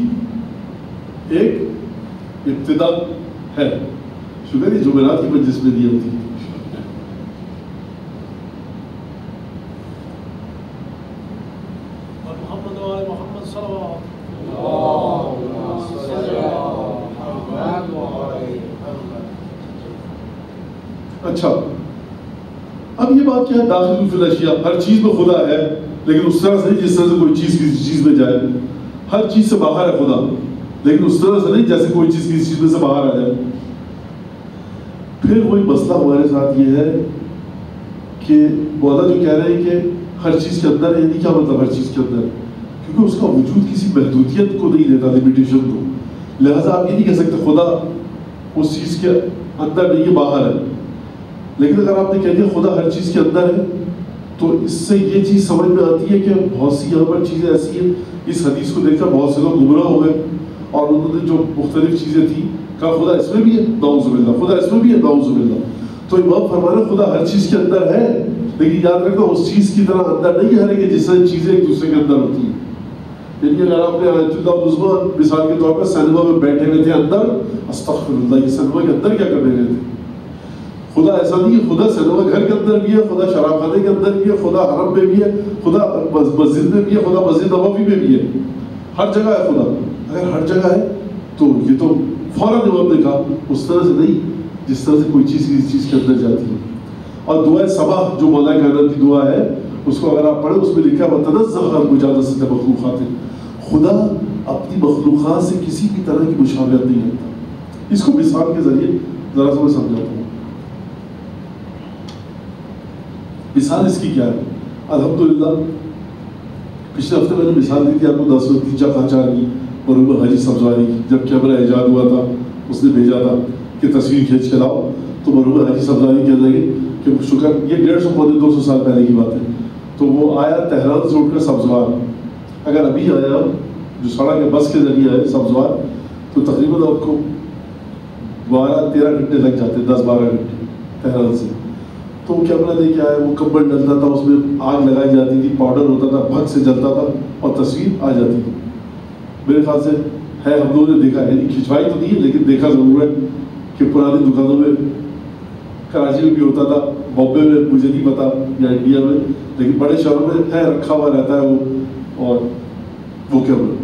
Speaker 1: ایک ابتدا ہے. شکر یہ جمعرات کی مجلس میں دی ہوتی ہے. اچھا اب یہ بات کیا ہے داخل فی الاشیاء ہر چیز میں خدا ہے لیکن اس طرح سے نہیں جس طرح سے کوئی چیز کسی چیز میں جائے. ہر چیز سے باہر ہے خدا لیکن اس طرح سے نہیں جیسے کوئی چیز کسی چیز میں سے باہر آ جائے. پھر وہی مسئلہ ہمارے ساتھ یہ ہے کہ مولا جو کہہ رہے ہیں کہ ہر چیز کے اندر ہے یعنی کیا مطلب ہر چیز کے اندر کیونکہ اس کا وجود کسی محدودیت کو نہیں دیتا لمیٹیشن کو. لہٰذا آپ یہ نہیں کہہ سکتے خدا اس چیز کے اندر نہیں ہے باہر ہے. لیکن اگر آپ نے کہہ دیا خدا ہر چیز کے اندر ہے تو اس سے یہ چیز سمجھ میں آتی ہے کہ بہت سی یہاں پر چیزیں ایسی ہیں اس حدیث کو دیکھ کر بہت سے لوگ گمراہ ہو گئے اور انہوں نے جو مختلف چیزیں تھیں کہا خدا اس میں بھی ہے نعوذ باللہ خدا اس میں بھی ہے نعوذ باللہ. تو امام فرمانا خدا ہر چیز کے اندر ہے لیکن یاد رکھنا اس چیز کی طرح اندر نہیں ہے کہ جس طرح چیزیں ایک دوسرے کے اندر ہوتی ہیں. یعنی اگر آپ نے آیت اللہ العظمیٰ مثال کے طور پر سینما میں بیٹھے ہوئے تھے اندر استغفر اللہ یہ سینما کے اندر کیا کرنے گئے تھے. خدا ایسا نہیں ہے. خدا سینما گھر کے اندر بھی ہے خدا شراب خانے کے اندر بھی ہے خدا حرم میں بھی ہے خدا مسجد میں بھی ہے خدا مسجد نبوی میں بھی ہے. ہر جگہ ہے خدا. اگر ہر جگہ ہے تو یہ تو فوراً جواب نے کہا اس طرح سے نہیں جس طرح سے کوئی چیز کسی چیز کے اندر جاتی ہے. اور دعائے صباح جو مولا کائنات کی دعا ہے اس کو اگر آپ پڑھیں اس میں لکھا وتنزہ عن مجالست مخلوقات خدا اپنی مخلوقات سے کسی بھی طرح کی مشابہت نہیں رکھتا. اس کو مثال کے ذریعے ذرا سا میں سمجھاتا ہوں. مثال اس کی کیا ہے؟ الحمدللہ پچھلے ہفتے میں نے مثال دی تھی آپ کو دس میں تیجا خانچار کی مرحوم حاجی سبزواری کی جب کیمرہ ایجاد ہوا تھا اس نے بھیجا تھا کہ تصویر کھینچ کے لاؤ تو مرحوم حاجی سبزواری کہنے لگے کہ شکر یہ ڈیڑھ سو پودے دو سو سال پہلے کی بات ہے. تو وہ آیا تہران سے اٹھ کر سبزوار. اگر ابھی آیا جو سڑک ہے بس کے ذریعے آئے سبزوار تو تقریباً آپ کو بارہ تیرہ گھنٹے لگ جاتے دس بارہ گھنٹے تہران سے. تو وہ کیمرہ لے کے آئے وہ کمبل ڈلتا تھا اس میں آگ لگائی جاتی تھی پاؤڈر ہوتا تھا بھگ سے جلتا تھا اور تصویر آ جاتی تھی. میرے خیال سے ہے ہم لوگوں نے دیکھا یعنی کھنچوائی تو نہیں ہے لیکن دیکھا ضرور ہے کہ پرانی دکانوں میں کراچی میں بھی ہوتا تھا بامبے میں مجھے نہیں پتا یا انڈیا میں لیکن بڑے شہروں میں ہے رکھا ہوا رہتا ہے وہ اور وہ کیمرہ.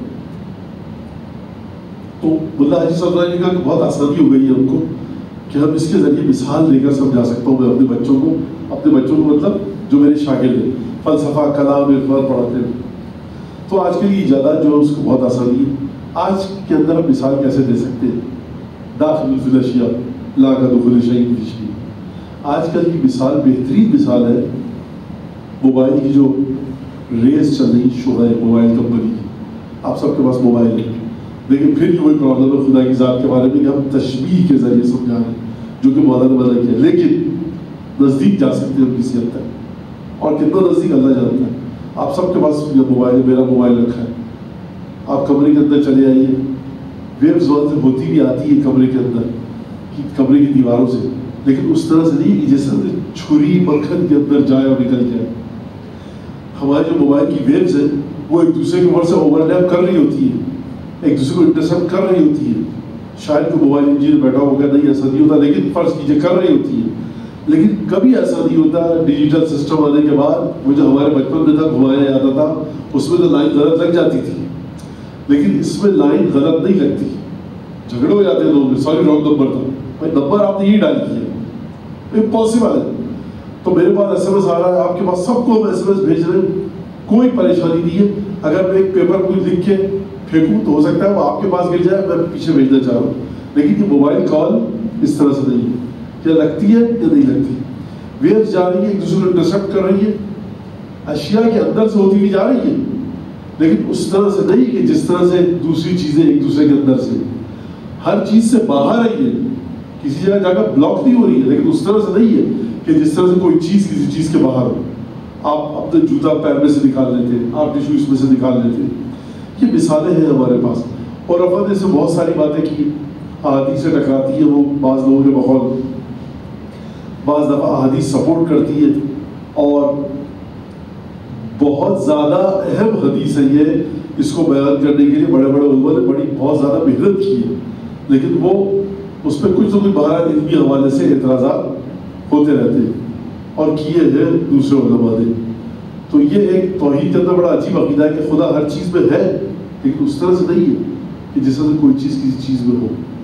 Speaker 1: تو ملا حاجی صاحب نے کہا کہ بہت آسانی ہو گئی ہے ہم کو کہ ہم اس کے ذریعے مثال لے کر سمجھا سکتا ہوں میں اپنے بچوں کو اپنے بچوں کو مطلب جو میرے شاگرد ہیں فلسفہ کلام عرفان پڑھاتے ہیں. تو آج کل کی ایجادات جو ہے اس کو بہت آسانی ہے. آج کے اندر ہم مثال کیسے دے سکتے ہیں؟ داخل فی الاشیاء لا کدخول شیء فی شیء. آج کل کی مثال بہترین مثال ہے موبائل کی جو ریس چل رہی شعبہ موبائل کمپنی کی. آپ سب کے پاس موبائل ہے لیکن پھر بھی وہی پرابلم ہے خدا کی ذات کے بارے میں کہ ہم تشبیہ کے ذریعے سمجھا رہے ہیں جو کہ مولا نے منع کیا لیکن نزدیک جا سکتے ہیں ہم کسی حد تک اور کتنا نزدیک اللہ جانتا ہے. آپ سب کے پاس موبائل ہے میرا موبائل رکھا ہے. آپ کمرے کے اندر چلے آئیے ویوز وہاں سے ہوتی بھی آتی ہے کمرے کے اندر کمرے کی دیواروں سے لیکن اس طرح سے نہیں کہ جس طرح چھری مکھن کے اندر جائے اور نکل جائے. ہماری جو موبائل کی ویوز ہیں وہ ایک دوسرے کے اوپر سے اوور لیپ کر رہی ہوتی ہے ایک دوسرے کو انٹرسپٹ کر رہی ہوتی ہے. شاید کوئی موبائل انجینئر بیٹھا ہوگا نہیں ایسا نہیں ہوتا لیکن فرض کیجیے کر رہی ہوتی ہے. لیکن کبھی ایسا نہیں ہوتا ڈیجیٹل سسٹم آنے کے بعد وہ جو ہمارے بچپن میں تھا گھمایا جاتا تھا اس میں تو لائن غلط لگ جاتی تھی لیکن اس میں لائن غلط نہیں لگتی. جھگڑے ہو جاتے ہیں لوگ سوری رانگ نمبر تھا بھائی نمبر آپ نے یہی ڈال کیا امپاسبل ہے. تو میرے پاس ایس ایم ایس آ رہا ہے آپ کے پاس سب کو ہم ایس ایم ایس بھیج رہے ہیں کوئی پریشانی نہیں ہے. اگر میں ایک پیپر کوئی لکھ کے پھینکوں تو ہو سکتا ہے وہ آپ کے پاس گر جائے میں پیچھے بھیجنا چاہ رہا ہوں لیکن یہ موبائل کال اس طرح سے نہیں ہے. کیا لگتی ہے یا نہیں لگتی؟ ویوز جا رہی ہے ایک دوسرے کو انٹرسپٹ کر رہی ہے اشیاء کے اندر سے ہوتی ہوئی جا رہی ہے لیکن اس طرح سے نہیں کہ جس طرح سے دوسری چیزیں ایک دوسرے کے اندر سے ہر چیز سے باہر آئی ہے کسی جگہ جا کر بلاک نہیں ہو رہی ہے لیکن اس طرح سے نہیں ہے کہ جس طرح سے کوئی چیز کسی چیز کے باہر ہو. آپ اپنے جوتا پیر میں سے نکال لیتے، آپ ٹشو اس میں سے نکال لیتے. یہ مثالیں ہیں ہمارے پاس. اور رفع نے سے بہت ساری باتیں کی، احادیث سے ٹکراتی ہے وہ بعض لوگوں کے بقول، بعض دفعہ احادیث سپورٹ کرتی ہے. اور بہت زیادہ اہم حدیث ہے یہ، اس کو بیان کرنے کے لیے بڑے بڑے علماء نے بڑی بہت زیادہ محنت کی ہے، لیکن وہ اس پہ کچھ نہ کچھ بہرحال علمی حوالے سے اعتراضات ہوتے رہتے ہیں اور کیے ہیں دوسرے علماء نے. تو یہ ایک توحید کے اندر بڑا عجیب عقیدہ ہے کہ خدا ہر چیز میں ہے، لیکن اس طرح سے نہیں ہے کہ جس طرح سے کوئی چیز کسی چیز میں ہو.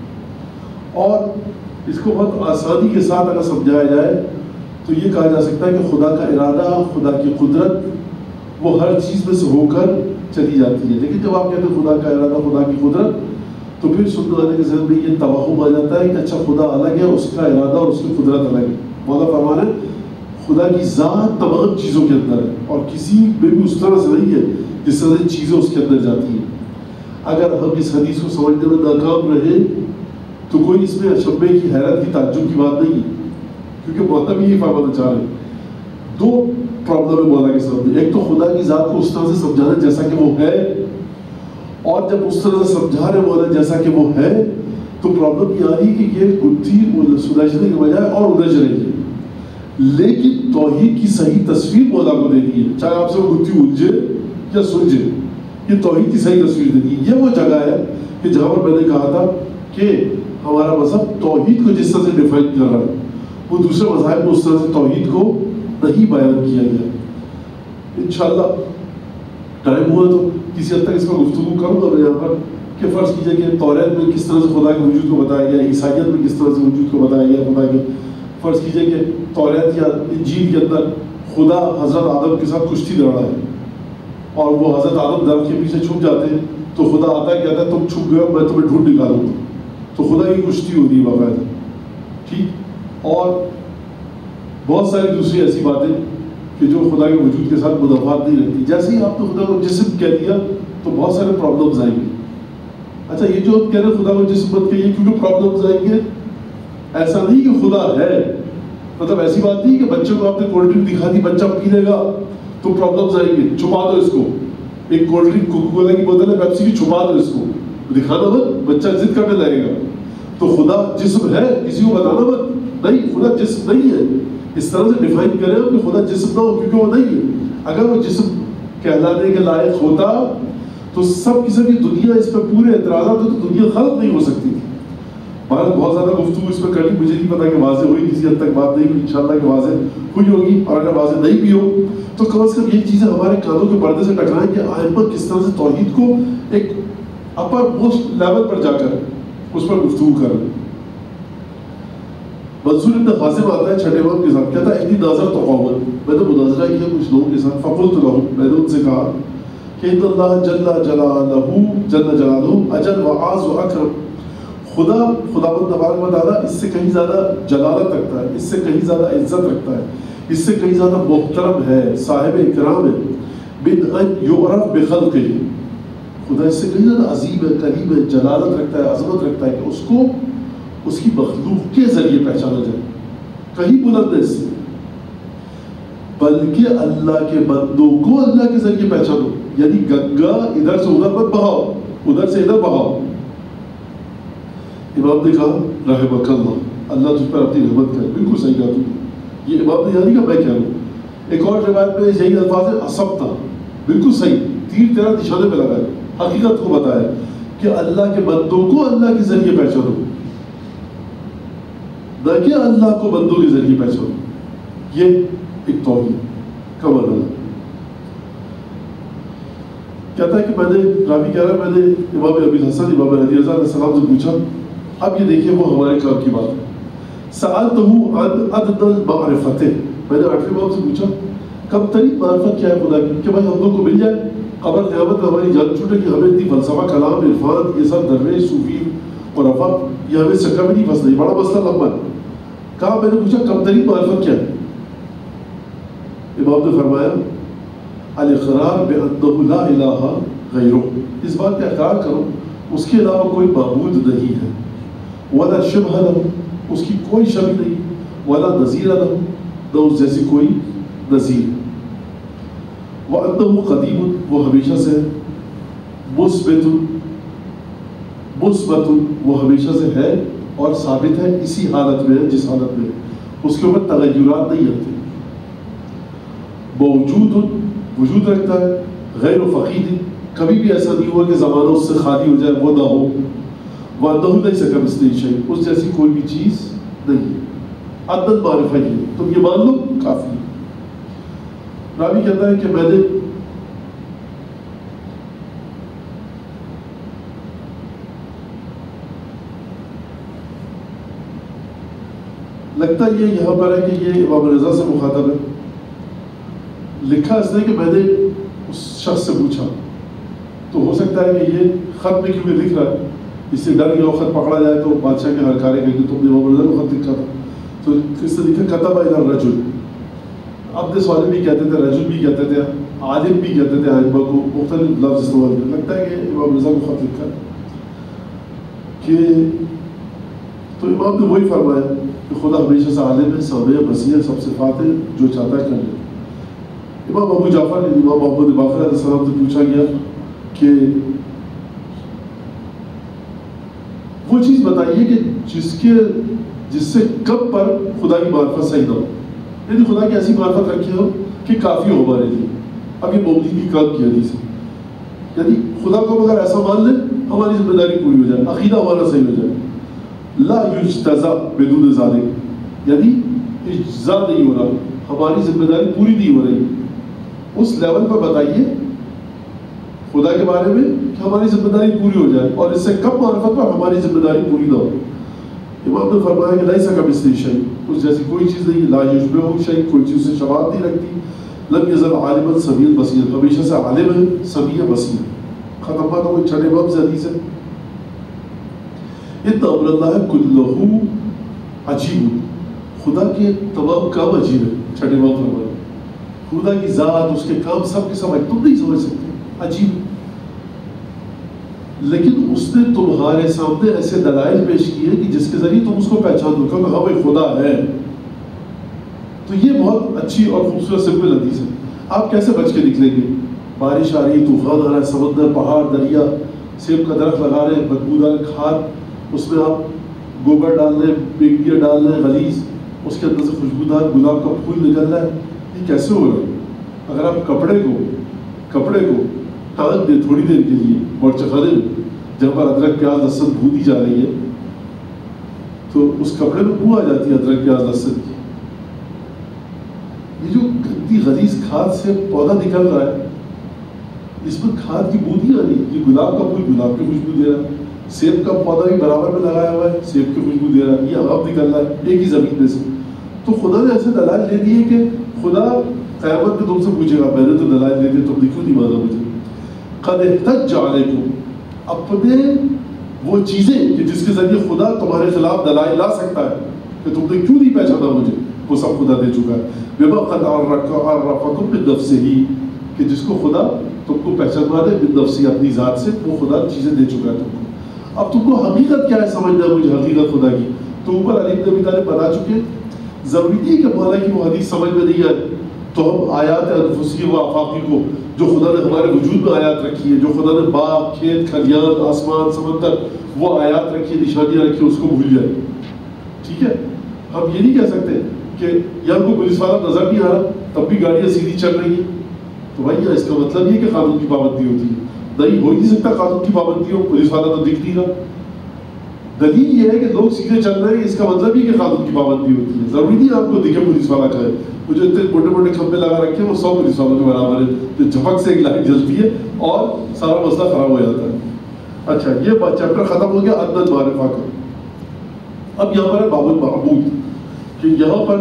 Speaker 1: اور اس کو بہت آسانی کے ساتھ اگر سمجھایا جائے تو یہ کہا جا سکتا ہے کہ خدا کا ارادہ، خدا کی قدرت وہ ہر چیز میں سے ہو کر چلی جاتی ہے. لیکن جب آپ کہتے ہیں خدا کا ارادہ، خدا کی قدرت، تو پھر سننے والے کے ذہن میں یہ توہم آ جاتا ہے کہ اچھا خدا الگ ہے، اس کا ارادہ اور اس کی قدرت الگ ہے. مولا فرمان ہے خدا کی ذات تمام چیزوں کے اندر ہے اور کسی میں بھی اس طرح سے نہیں ہے جس طرح سے چیزیں اس کے اندر جاتی ہیں. اگر ہم اس حدیث کو سمجھنے میں ناکام رہے تو کوئی اس میں اشبے کی، حیرت کی، تعجب کی بات نہیں ہے، کیونکہ مولا بھی یہی فرمانا چاہ رہے ہیں. دو پرابلم ہے مولا کے سامنے. ایک تو خدا کی ذات کو اس طرح سے سمجھانا جیسا کہ وہ ہے، اور جب اس طرح سے سمجھا رہے مولا جیسا کہ وہ ہے تو پرابلم یہ آ رہی کہ یہ بدھی سلجھنے کے بجائے اور الجھ رہی ہے. لیکن توحید کی صحیح تصویر مولا کو دینی ہے، چاہے آپ سے وہ بدھی الجھے یا سلجھے، یہ توحید کی صحیح تصویر دینی ہے. یہ وہ جگہ ہے کہ جہاں پر میں نے کہا تھا کہ ہمارا مذہب توحید کو جس طرح سے ڈیفائن کر رہا ہے وہ دوسرے مذاہب میں اس طرح سے توحید کو نہیں بیان کیا گیا. انشاءاللہ ٹائم ہوا تو کسی حد تک اس پر گفتگو کروں گا میں یہاں پر کہ فرض کیجئے کہ توریت میں کس طرح سے خدا کے وجود کو بتایا گیا، عیسائیت میں کس طرح سے وجود کو بتایا گیا خدا کے. فرض کیجئے کہ توریت یا انجیل کے اندر خدا حضرت آدم کے ساتھ کشتی لڑ رہا ہے اور وہ حضرت آدم درخت کے پیچھے چھپ جاتے ہیں تو خدا آتا ہے کہتا ہے تم چھپ گئے میں تمہیں ڈھونڈ نکالوں گا. تو خدا کی کشتی ہوتی ہے باقاعدہ. ٹھیک. اور بہت ساری دوسری ایسی باتیں کہ جو خدا کے وجود کے ساتھ مدافعات نہیں رہتی. جیسے ہی آپ نے خدا کو جسم کہہ دیا تو بہت سارے پرابلمز آئیں گے. اچھا یہ جو کہہ رہے خدا کو جسم مت کہیے کیونکہ پرابلمز آئیں گے، ایسا نہیں کہ خدا ہے. مطلب ایسی بات نہیں کہ بچے کو آپ نے کولڈ ڈرنک دکھا دی بچہ پی لے گا تو پرابلمز آئیں گے، چھپا دو اس کو. ایک کولڈ ڈرنک کوکا کولا کی بوتل ہے پیپسی کی، چھپا دو اس کو، دکھانا مت، بچہ ضد کرنے لگے گا. تو خدا جسم ہے کسی کو بتانا مت، نہیں خدا جسم نہیں ہے. اس طرح سے ڈیفائن کریں کہ خدا جسم نہ ہو کیونکہ وہ نہیں ہے. اگر وہ جسم کہلانے کے لائق ہوتا تو سب کی سب یہ دنیا اس پہ پورے اعتراضات تو دنیا خلق نہیں ہو سکتی تھی. بھارت بہت زیادہ گفتگو اس پہ کر لی، مجھے نہیں پتا کہ واضح ہوئی کسی حد تک بات نہیں ہوئی. انشاءاللہ کہ واضح ہوئی ہوگی، اور اگر واضح نہیں بھی ہو تو کم از کم یہ چیزیں ہمارے کانوں کے پردے سے ٹکرائیں کہ ائمہ کس طرح سے توحید کو ایک اپر موسٹ لیول پر جا کر اس پر گفتگو کر رہے ہیں. منصور ابن قاسم آتا ہے چھٹے امام کے ساتھ، کہتا ہے انی ناظر تو قومن، میں نے مناظرہ کیا کچھ لوگوں کے ساتھ، فقلت لہم، میں نے ان سے کہا کہ ان اللہ جل جلالہ جل جلالہ اجل و اعز و اکرم، خدا خداوند تبارک و تعالیٰ اس سے کہیں زیادہ جلالت رکھتا ہے، اس سے کہیں زیادہ عزت رکھتا ہے، اس سے کہیں زیادہ محترم ہے، صاحب اکرام ہے. من ان یعرف بخلقہ، خدا اس سے کہیں زیادہ عظیم ہے، کریم ہے، جلالت رکھتا ہے، عظمت رکھتا ہے کہ اس کو اس کی مخلوق کے ذریعے پہچانا جائے. کہیں بلند ہے اس سے، بلکہ اللہ کے بندوں کو اللہ کے ذریعے پہچانو. یعنی گنگا ادھر سے ادھر مت بہاؤ، ادھر سے ادھر بہاؤ. امام نے کہا رحمک اللہ، اللہ تجھ پر اپنی رحمت کرے. بالکل صحیح کہا تم نے، یہ امام نے یعنی کہ میں کہہ رہا ہوں. ایک اور روایت میں یہی الفاظ ہے اصبتا، بالکل صحیح، تیر تیرا نشانے پہ لگا ہے، حقیقت کو بتایا کہ اللہ کے بندوں کو اللہ کے ذریعے پہچانو، نہ کہ اللہ کو بندوں کے ذریعے پہچانو. یہ ایک توحید کا مرحلہ. کہتا ہے کہ میں نے راوی کہہ رہا میں نے امام ابی الحسن امام رضی اللہ علیہ السلام سے پوچھا، اب یہ دیکھیے وہ ہمارے کام کی بات ہے. سألتہ عن ادنى المعرفۃ، میں نے آٹھویں امام سے پوچھا کم ترین معرفت کیا ہے خدا کی کہ بھائی ہم لوگ کو مل جائے قبل قیامت میں ہماری جان چھوٹے کہ ہمیں اتنی فلسفہ کلام عرفان یہ سب درویش صوفی اور افا یہ ہمیں چکر میں نہیں پھنسنا، بڑا مسئلہ لمبا ہے. کہا میں نے پوچھا کم ترین معرفت کیا ہے؟ امام نے فرمایا الاقرار بأنہ لا الہ غیرہ، اس بات کا اقرار کرو اس کے علاوہ کوئی معبود نہیں ہے. ولا شبہ لہ، اس کی کوئی شبیہ نہیں. ولا نظیر لہ، نہ اس جیسی کوئی نظیر. وَأَنَّهُ قَدِيمٌ وہ ہمیشہ سے ہے، مُثْبِتٌ مثبت وہ ہمیشہ سے ہے اور ثابت ہے، اسی حالت میں ہے جس حالت میں ہے، اس کے اوپر تغیرات نہیں آتے، موجود وجود رکھتا ہے، غیر فقید کبھی بھی ایسا نہیں ہوا کہ زمانہ اس سے خالی ہو جائے، وہ نہ ہو، وَأَنَّهُ لَيْسَ كَمِثْلِهِ شَيْءٌ اس جیسی کوئی بھی چیز نہیں ہے، عدد معرفہ یہ تم یہ مان لو کافی ہے۔ راوی کہتا ہے کہ میں نے لگتا یہ یہاں پر ہے کہ یہ امام رضا سے مخاطب ہے، لکھا اس نے کہ میں نے اس شخص سے پوچھا، تو ہو سکتا ہے کہ یہ خط میں کیونکہ لکھ رہا ہے اس سے ڈر گیا خط پکڑا جائے تو بادشاہ کے ہرکارے گئے کہ تم نے امام رضا کو خط لکھا تھا، تو اس نے لکھا کتب الی الرجل، اب دس والے بھی کہتے تھے، رجل بھی کہتے تھے، عالم بھی کہتے تھے، ائمہ کو مختلف لفظ استعمال کرتے، لگتا ہے کہ امام رضا کو خط لکھا ہے کہ تو امام نے وہی فرمایا کہ خدا ہمیشہ سے عالم ہے، سامع بصیر، سب صفات ہے، جو چاہتا ہے کر لے۔ امام ابو جعفر امام محمد باقر علیہ السلام سے پوچھا گیا کہ وہ چیز بتائیے کہ جس کے جس سے کب پر خدا کی معرفت صحیح نہ ہو، یعنی خدا کی ایسی معرفت رکھی ہو کہ کافی ہو ہمارے لیے۔ اب یہ مومنین کی کام کی حدیث ہے، یعنی خدا کو اگر ایسا مان لیں ہماری ذمہ داری پوری ہو جائے، عقیدہ ہمارا صحیح ہو جائے، لا یجتزا بدون ذالک، یعنی اجزا نہیں ہو رہا، ہماری ذمہ داری پوری نہیں ہو رہی، اس لیول پر بتائیے خدا کے بارے میں کہ ہماری ذمہ داری پوری ہو جائے، اور اس سے کم معرفت پر ہماری ذمہ داری پوری نہ ہو۔ امام نے فرمایا کہ لیس کمثلہ شیء، اس جیسی کوئی چیز نہیں، لا یشبہہ شیء، کوئی چیز سے شباہت نہیں رکھتی، لم یزل عالما سمیعا بصیرا، ہمیشہ سے عالم ہے، سمیع بصیر۔ ختم بات ہو گئی، چھٹے باب سے حدیث ہے، ان امر اللہ کلہ عجیب، خدا کے تمام کام عجیب ہے، چھٹے باب فرمایا، خدا کی ذات، اس کے کام سب کے سب تم نہیں سمجھ سکتے، عجیب، لیکن اس نے تمہارے سامنے ایسے دلائل پیش کیے کہ جس کے ذریعے تم اس کو پہچان دو کہ ہاں بھائی خدا ہے۔ تو یہ بہت اچھی اور خوبصورت سمپل حدیث ہے۔ آپ کیسے بچ کے نکلیں گے؟ بارش آ رہی، طوفان آ رہا ہے، سمندر، پہاڑ، دریا، سیب کا درخت لگا رہے ہیں، بدبودار کھاد، اس میں آپ گوبر ڈال رہے ہیں، بیکٹیریا ڈال رہے ہیں غلیظ، اس کے اندر سے خوشبودار گلاب کا پھول نکل رہا ہے، یہ کیسے ہو رہا ہے؟ اگر آپ کپڑے کو کپڑے کو ٹانگ دیں تھوڑی دیر کے لیے اور چخانے میں جہاں پر ادرک پیاز لہسن بھونی جا رہی ہے تو اس کپڑے میں بو آ جاتی ہے ادرک پیاز لہسن کی۔ یہ جو گندی غلیظ کھاد سے پودا نکل رہا ہے، اس میں کھاد کی بو نہیں آ رہی، یہ گلاب کا پھول گلاب کی خوشبو دے رہا ہے، سیب کا پودا بھی برابر میں لگایا ہوا ہے، سیب کی خوشبو دے رہا ہے، یہ آب نکل رہا ہے ایک ہی زمین میں سے۔ تو خدا نے ایسے دلائل دے دیے کہ خدا قیامت میں تم سے پوچھے گا، میں نے تو دلائل دے دیے، تم نے کیوں نہیں مانا مجھے؟ قد احتج علیکم، اپنے وہ چیزیں کہ جس کے ذریعے خدا تمہارے خلاف دلائل لا سکتا ہے کہ تم نے کیوں نہیں پہچانا مجھے، وہ سب خدا دے چکا ہے۔ بما قد عرفکم بنفسہ، کہ جس کو خدا تم کو پہچانا دے بنفسہ، اپنی ذات سے، وہ خدا چیزیں دے چکا ہے تم کو۔ اب تم کو حقیقت کیا ہے سمجھنا ہے مجھے، حقیقت خدا کی تو اوپر علی بن ابی طالب بتا چکے۔ ضروری نہیں کہ مولا کی وہ حدیث سمجھ میں نہیں آئے تو ہم آیات انفسی و آفاقی کو، جو خدا نے ہمارے وجود میں آیات رکھی ہے، جو خدا نے باغ، کھیت، کھلیان، آسمان، سمندر، وہ آیات رکھی ہے، نشانیاں رکھی ہے، اس کو بھول جائے۔ ٹھیک ہے، ہم یہ نہیں کہہ سکتے کہ یہاں کو پولیس والا نظر نہیں آ رہا تب بھی گاڑیاں سیدھی چل رہی ہیں، تو بھائی اس کا مطلب یہ کہ قانون کی پابندی ہوتی ہے، نہیں ہو ہی نہیں سکتا قانون کی پابندی ہو، پولیس والا تو دکھ نہیں رہا۔ دلیل یہ ہے کہ لوگ سیدھے چل رہے ہیں، اس کا مطلب یہ کہ قانون کی پابندی ہوتی ہے۔ ضروری نہیں آپ کو دکھے پولیس والا کا ہے، وہ جو اتنے موٹے موٹے کھمبے لگا رکھے ہیں وہ سو پولیس والوں کے برابر ہے، جو جھپک سے ایک لائٹ جلتی ہے اور سارا مسئلہ خراب ہو جاتا ہے۔ اچھا، یہ چیپٹر ختم ہو گیا عدد معرفہ کا۔ اب یہاں پر ہے باب المعبود، کہ یہاں پر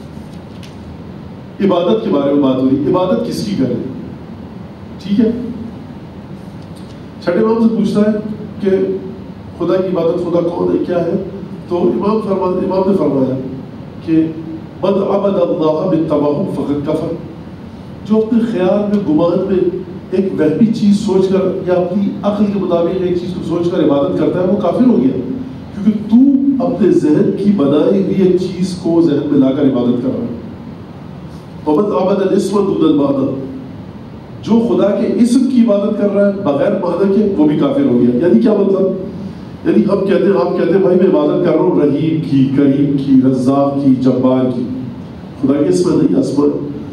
Speaker 1: عبادت کے بارے میں بات ہو رہی، عبادت کس کی کرے؟ ٹھیک ہے، چھٹے امام سے پوچھتا ہے کہ خدا کی عبادت خدا کون ہے، کیا ہے؟ تو امام فرما امام نے فرمایا کہ من عبد اللہ بالتوہم فقد کفر، جو اپنے خیال میں، گمان میں ایک وہمی چیز سوچ کر یا اپنی عقل کے مطابق ایک چیز کو سوچ کر عبادت کرتا ہے، وہ کافر ہو گیا، کیونکہ تو اپنے ذہن کی بنائی ہوئی ایک چیز کو ذہن میں لا کر عبادت کر رہا ہے۔ ومن عبد الاسم دون المعنى، جو خدا کے اسم کی عبادت کر رہا ہے بغیر معنی کے وہ بھی کافر ہو گیا. یعنی کیا مطلب؟ یعنی ہم کہتے ہیں آپ کہتے ہیں بھائی میں عبادت کر رہا ہوں رحیم کی، کریم کی، رزاق کی، جبار کی. خدا کے اسم نہیں، اسم.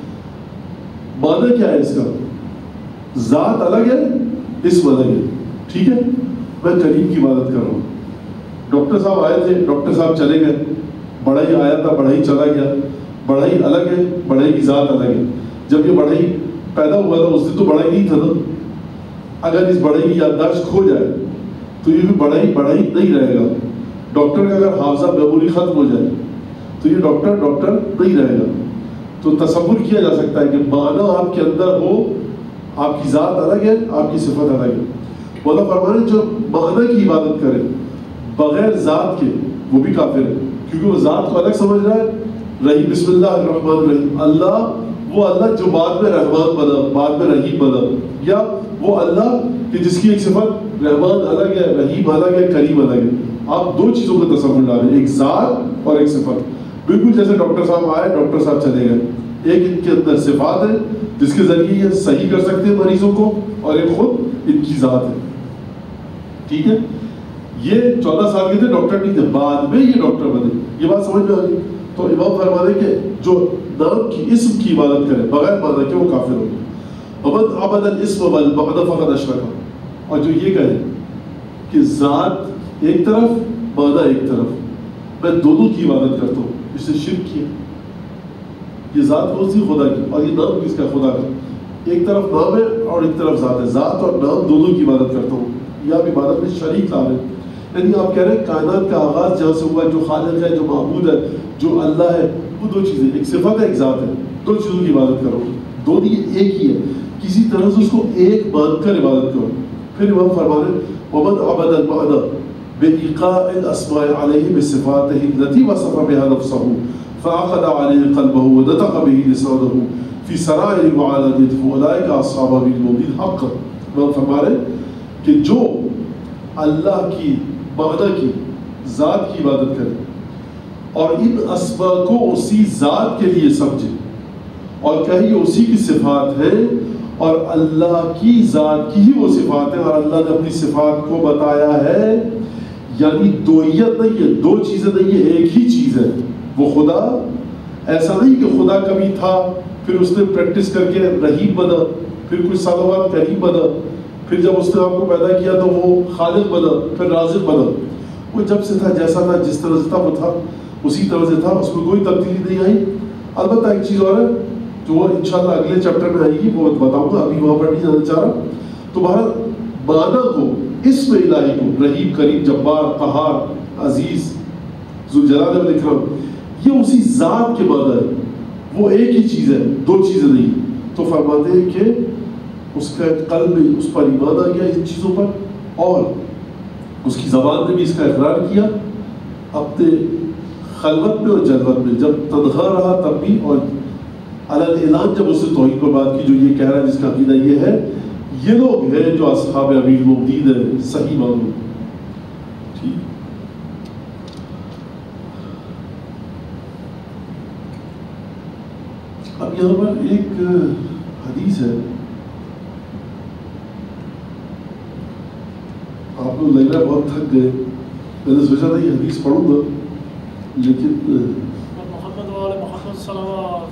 Speaker 1: معنی کیا ہے اس کا؟ ذات الگ ہے، اسم الگ ہے. ٹھیک ہے، میں کریم کی عبادت کر رہا ہوں. ڈاکٹر صاحب آئے تھے، ڈاکٹر صاحب چلے گئے، بڑھئی آیا تھا، بڑھئی چلا گیا. بڑھئی الگ ہے، بڑھئی کی ذات الگ ہے. جب یہ بڑھئی پیدا ہوا تھا اس دن تو بڑھئی نہیں تھا نا. اگر اس بڑھئی کی یادداشت کھو جائے تو یہ بھی بڑھئی بڑھئی نہیں رہے گا. ڈاکٹر کا اگر حافظہ میموری ختم ہو جائے تو یہ ڈاکٹر ڈاکٹر نہیں رہے گا. تو تصور کیا جا سکتا ہے کہ معنی آپ کے اندر ہو، آپ کی ذات الگ ہے، آپ کی صفت الگ ہے. مولا فرمانے جو معنی کی عبادت کرے بغیر ذات کے وہ بھی کافر ہے، کیونکہ وہ ذات کو الگ سمجھ رہا ہے. رحیم، بسم اللہ الرحمن الرحیم، اللہ وہ اللہ جو بعد میں رحمان بنا، بعد میں رحیم بنا، یا وہ اللہ کہ جس کی ایک صفت رحمان الگ ہے، رحیم الگ ہے، کریم الگ ہے. آپ دو چیزوں کا تصور ڈالیں، ایک ذات اور ایک صفت. بالکل جیسے ڈاکٹر صاحب آئے، ڈاکٹر صاحب چلے گئے. ایک ان کے اندر صفات ہے جس کے ذریعے یہ صحیح کر سکتے ہیں مریضوں کو، اور ایک خود ان کی ذات ہے. ٹھیک ہے، یہ چودہ سال کے تھے، ڈاکٹر نہیں تھے، بعد میں یہ ڈاکٹر بنے. یہ بات سمجھ میں آ گئی. تو امام فرمانے کہ جو نام کی اسم کی عبادت کرے بغیر معنی کے وہ کافر ہو گیا. ومن عبد الاسم والمعنى فقد اشرک. اور جو یہ کہے کہ ذات ایک طرف معنی ایک طرف، میں دونوں کی عبادت کرتا ہوں، اس سے شرک کیا. یہ ذات کون سی؟ خدا کی. اور یہ نام کس کا؟ خدا کا. ایک طرف نام ہے اور ایک طرف ذات ہے. ذات اور نام دونوں کی عبادت کرتا ہوں. یہ آپ عبادت میں شریک لا رہے ہیں. یعنی آپ کہہ رہے ہیں کائنات کا آغاز جہاں سے ہوا، جو خالق ہے، جو معبود ہے، جو اللہ ہے، وہ دو چیزیں، ایک صفت ہے، ایک ذات ہے. دو چیزوں کی عبادت کرو، دونوں ایک ہی ہے. کسی طرح سے اس کو ایک مان کر عبادت کرو. پھر امام فرما رہے ہیں ومن عبد المعنى بإيقاع الأسماء عليه بصفاته التي وصف بها نفسه فعقد عليه قلبه ونطق به لسانه في سرائر المعاناة فأولئك أصحاب الموعود حقا. امام فرما رہے ہیں کہ جو اللہ کی معنی کی ذات کی عبادت کرے اور ان اسماء کو اسی ذات کے لیے سمجھے اور کہیں یہ اسی کی صفات ہے اور اللہ کی ذات کی ہی وہ صفات ہیں اور اللہ نے اپنی صفات کو بتایا ہے. یعنی دوئیت نہیں ہے، دو چیزیں نہیں ہے، ایک ہی چیز ہے. وہ خدا ایسا نہیں کہ خدا کبھی تھا پھر اس نے پریکٹس کر کے رحیم بنا، پھر کچھ سالوں بعد کریم بنا، پھر جب اس نے آپ کو پیدا کیا تو وہ خالق بنا، پھر رازق بنا. وہ جب سے تھا، جیسا تھا، جس طرح سے تھا وہ تھا، اسی طرح سے تھا، اس میں کوئی تبدیلی نہیں آئی. البتہ ایک چیز اور ہے جو وہ انشاءاللہ اگلے چیپٹر میں آئے گی، وہ بتاؤں گا، ابھی وہاں پر نہیں جانا چاہ رہا. تو بہر معنی کو، اسم الہی کو، رحیم، کریم، جبار، قہار، عزیز، ذوالجلال والاکرام، یہ اسی ذات کے معنی ہے. وہ ایک ہی چیز ہے، دو چیزیں نہیں. تو فرماتے ہیں کہ اس کا قلب میں اس پر ایمان آ گیا ان چیزوں پر، اور اس کی زبان نے بھی اس کا اقرار کیا اپنے خلوت میں اور جلوت میں، جب تنہا رہا تب بھی، اور علی اعلان جب اس نے توحید پر بات کی، جو یہ کہہ رہا ہے، جس کا عقیدہ یہ ہے، یہ لوگ ہیں جو اصحاب امیر المؤمنین ہیں، صحیح مانو. ٹھیک. اب یہاں پر ایک حدیث ہے، آپ لوگ لگ رہا ہے بہت تھک گئے. میں نے سوچا تھا یہ حدیث پڑھوں گا، لیکن
Speaker 2: محمد والے محمد صلوات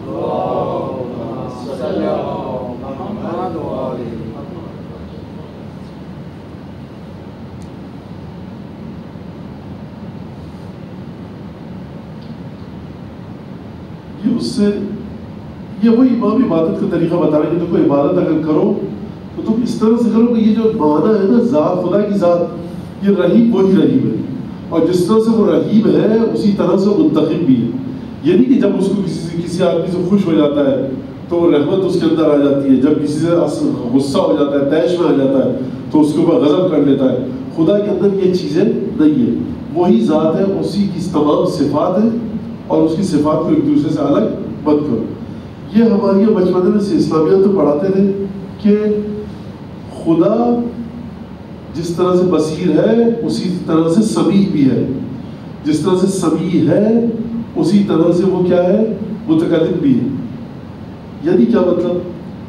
Speaker 1: یہ اس سے یہ وہی امام عبادت کا طریقہ بتا رہے ہیں کہ دیکھو عبادت اگر کرو تو تم اس طرح سے کرو کہ یہ جو معنی ہے نا، ذات، خدا کی ذات، یہ رحیم وہی رحیم ہے، اور جس طرح سے وہ رحیم ہے اسی طرح سے منتقم بھی ہے. یہ نہیں کہ جب اس کو کسی سے کسی آدمی سے خوش ہو جاتا ہے تو وہ رحمت اس کے اندر آ جاتی ہے، جب کسی سے غصہ ہو جاتا ہے، طیش میں آ جاتا ہے تو اس کے اوپر غضب کر لیتا ہے. خدا کے اندر یہ چیزیں نہیں ہیں، وہی ذات ہے، اسی کی تمام صفات ہیں، اور اس کی صفات کو ایک دوسرے سے الگ مت کرو. یہ ہماری بچپن میں سے اسلامیات تو پڑھاتے تھے کہ خدا جس طرح سے بصیر ہے اسی طرح سے سمیع بھی ہے، جس طرح سے سمیع ہے اسی طرح سے وہ کیا ہے، متکلم بھی ہے. یعنی کیا مطلب؟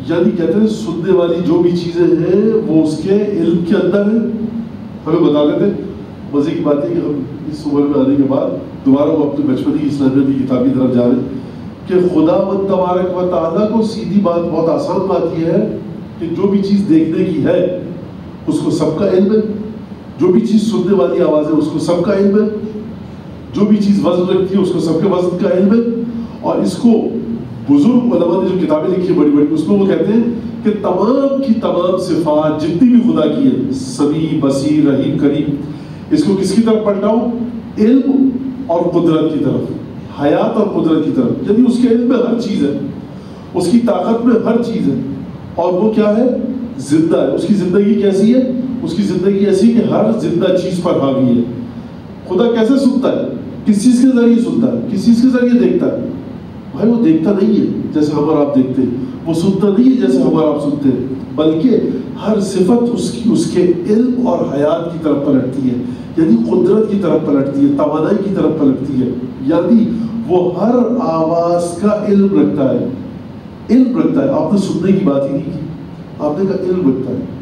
Speaker 1: یعنی کہتے ہیں سننے والی جو بھی چیزیں ہیں وہ اس کے علم کے اندر ہیں. ہمیں بتا دیتے. مزے کی بات ہے کہ ہم اس عمر میں آنے کے بعد دوبارہ وہ اپنے بچپن کی اسلامیہ کی کتاب کی طرف جا رہے ہیں کہ خدا و تبارک و تعالیٰ کو سیدھی بات بہت آسان بات یہ ہے کہ جو بھی چیز دیکھنے کی ہے اس کو سب کا علم ہے, جو بھی چیز سننے والی آواز ہے اس کو سب کا علم ہے, جو بھی چیز وزن رکھتی ہے اس کو سب کے وزن کا علم ہے. اور اس کو بزرگ علماء نے جو کتابیں لکھی ہیں بڑی بڑی اس کو وہ کہتے ہیں کہ تمام کی تمام صفات جتنی بھی خدا کی ہے, سمیع بصیر رحیم کریم, اس کو کس کی طرف پلٹاؤ؟ علم اور قدرت کی طرف, حیات اور قدرت کی طرف. یعنی اس کے علم میں ہر چیز ہے, اس کی طاقت میں ہر چیز ہے, اور وہ کیا ہے؟ زندہ ہے. اس کی زندگی کیسی ہے؟ اس کی زندگی ایسی کہ ہر زندہ چیز پر حاوی ہے. خدا کیسے سنتا ہے؟ کس چیز کے ذریعے سنتا ہے؟ کس چیز کے ذریعے دیکھتا ہے؟ بھائی وہ دیکھتا نہیں ہے جیسے ہم اور آپ دیکھتے ہیں, وہ سنتا نہیں ہے جیسے ہم اور آپ سنتے ہیں, بلکہ ہر صفت اس کی اس کے علم اور حیات کی طرف پلٹتی ہے, یعنی قدرت کی طرف پلٹتی ہے, توانائی کی طرف پلٹتی ہے. یعنی وہ ہر آواز کا علم رکھتا ہے. علم رکھتا ہے. آپ نے سننے کی بات ہی نہیں کی, آپ نے کہا علم رکھتا ہے.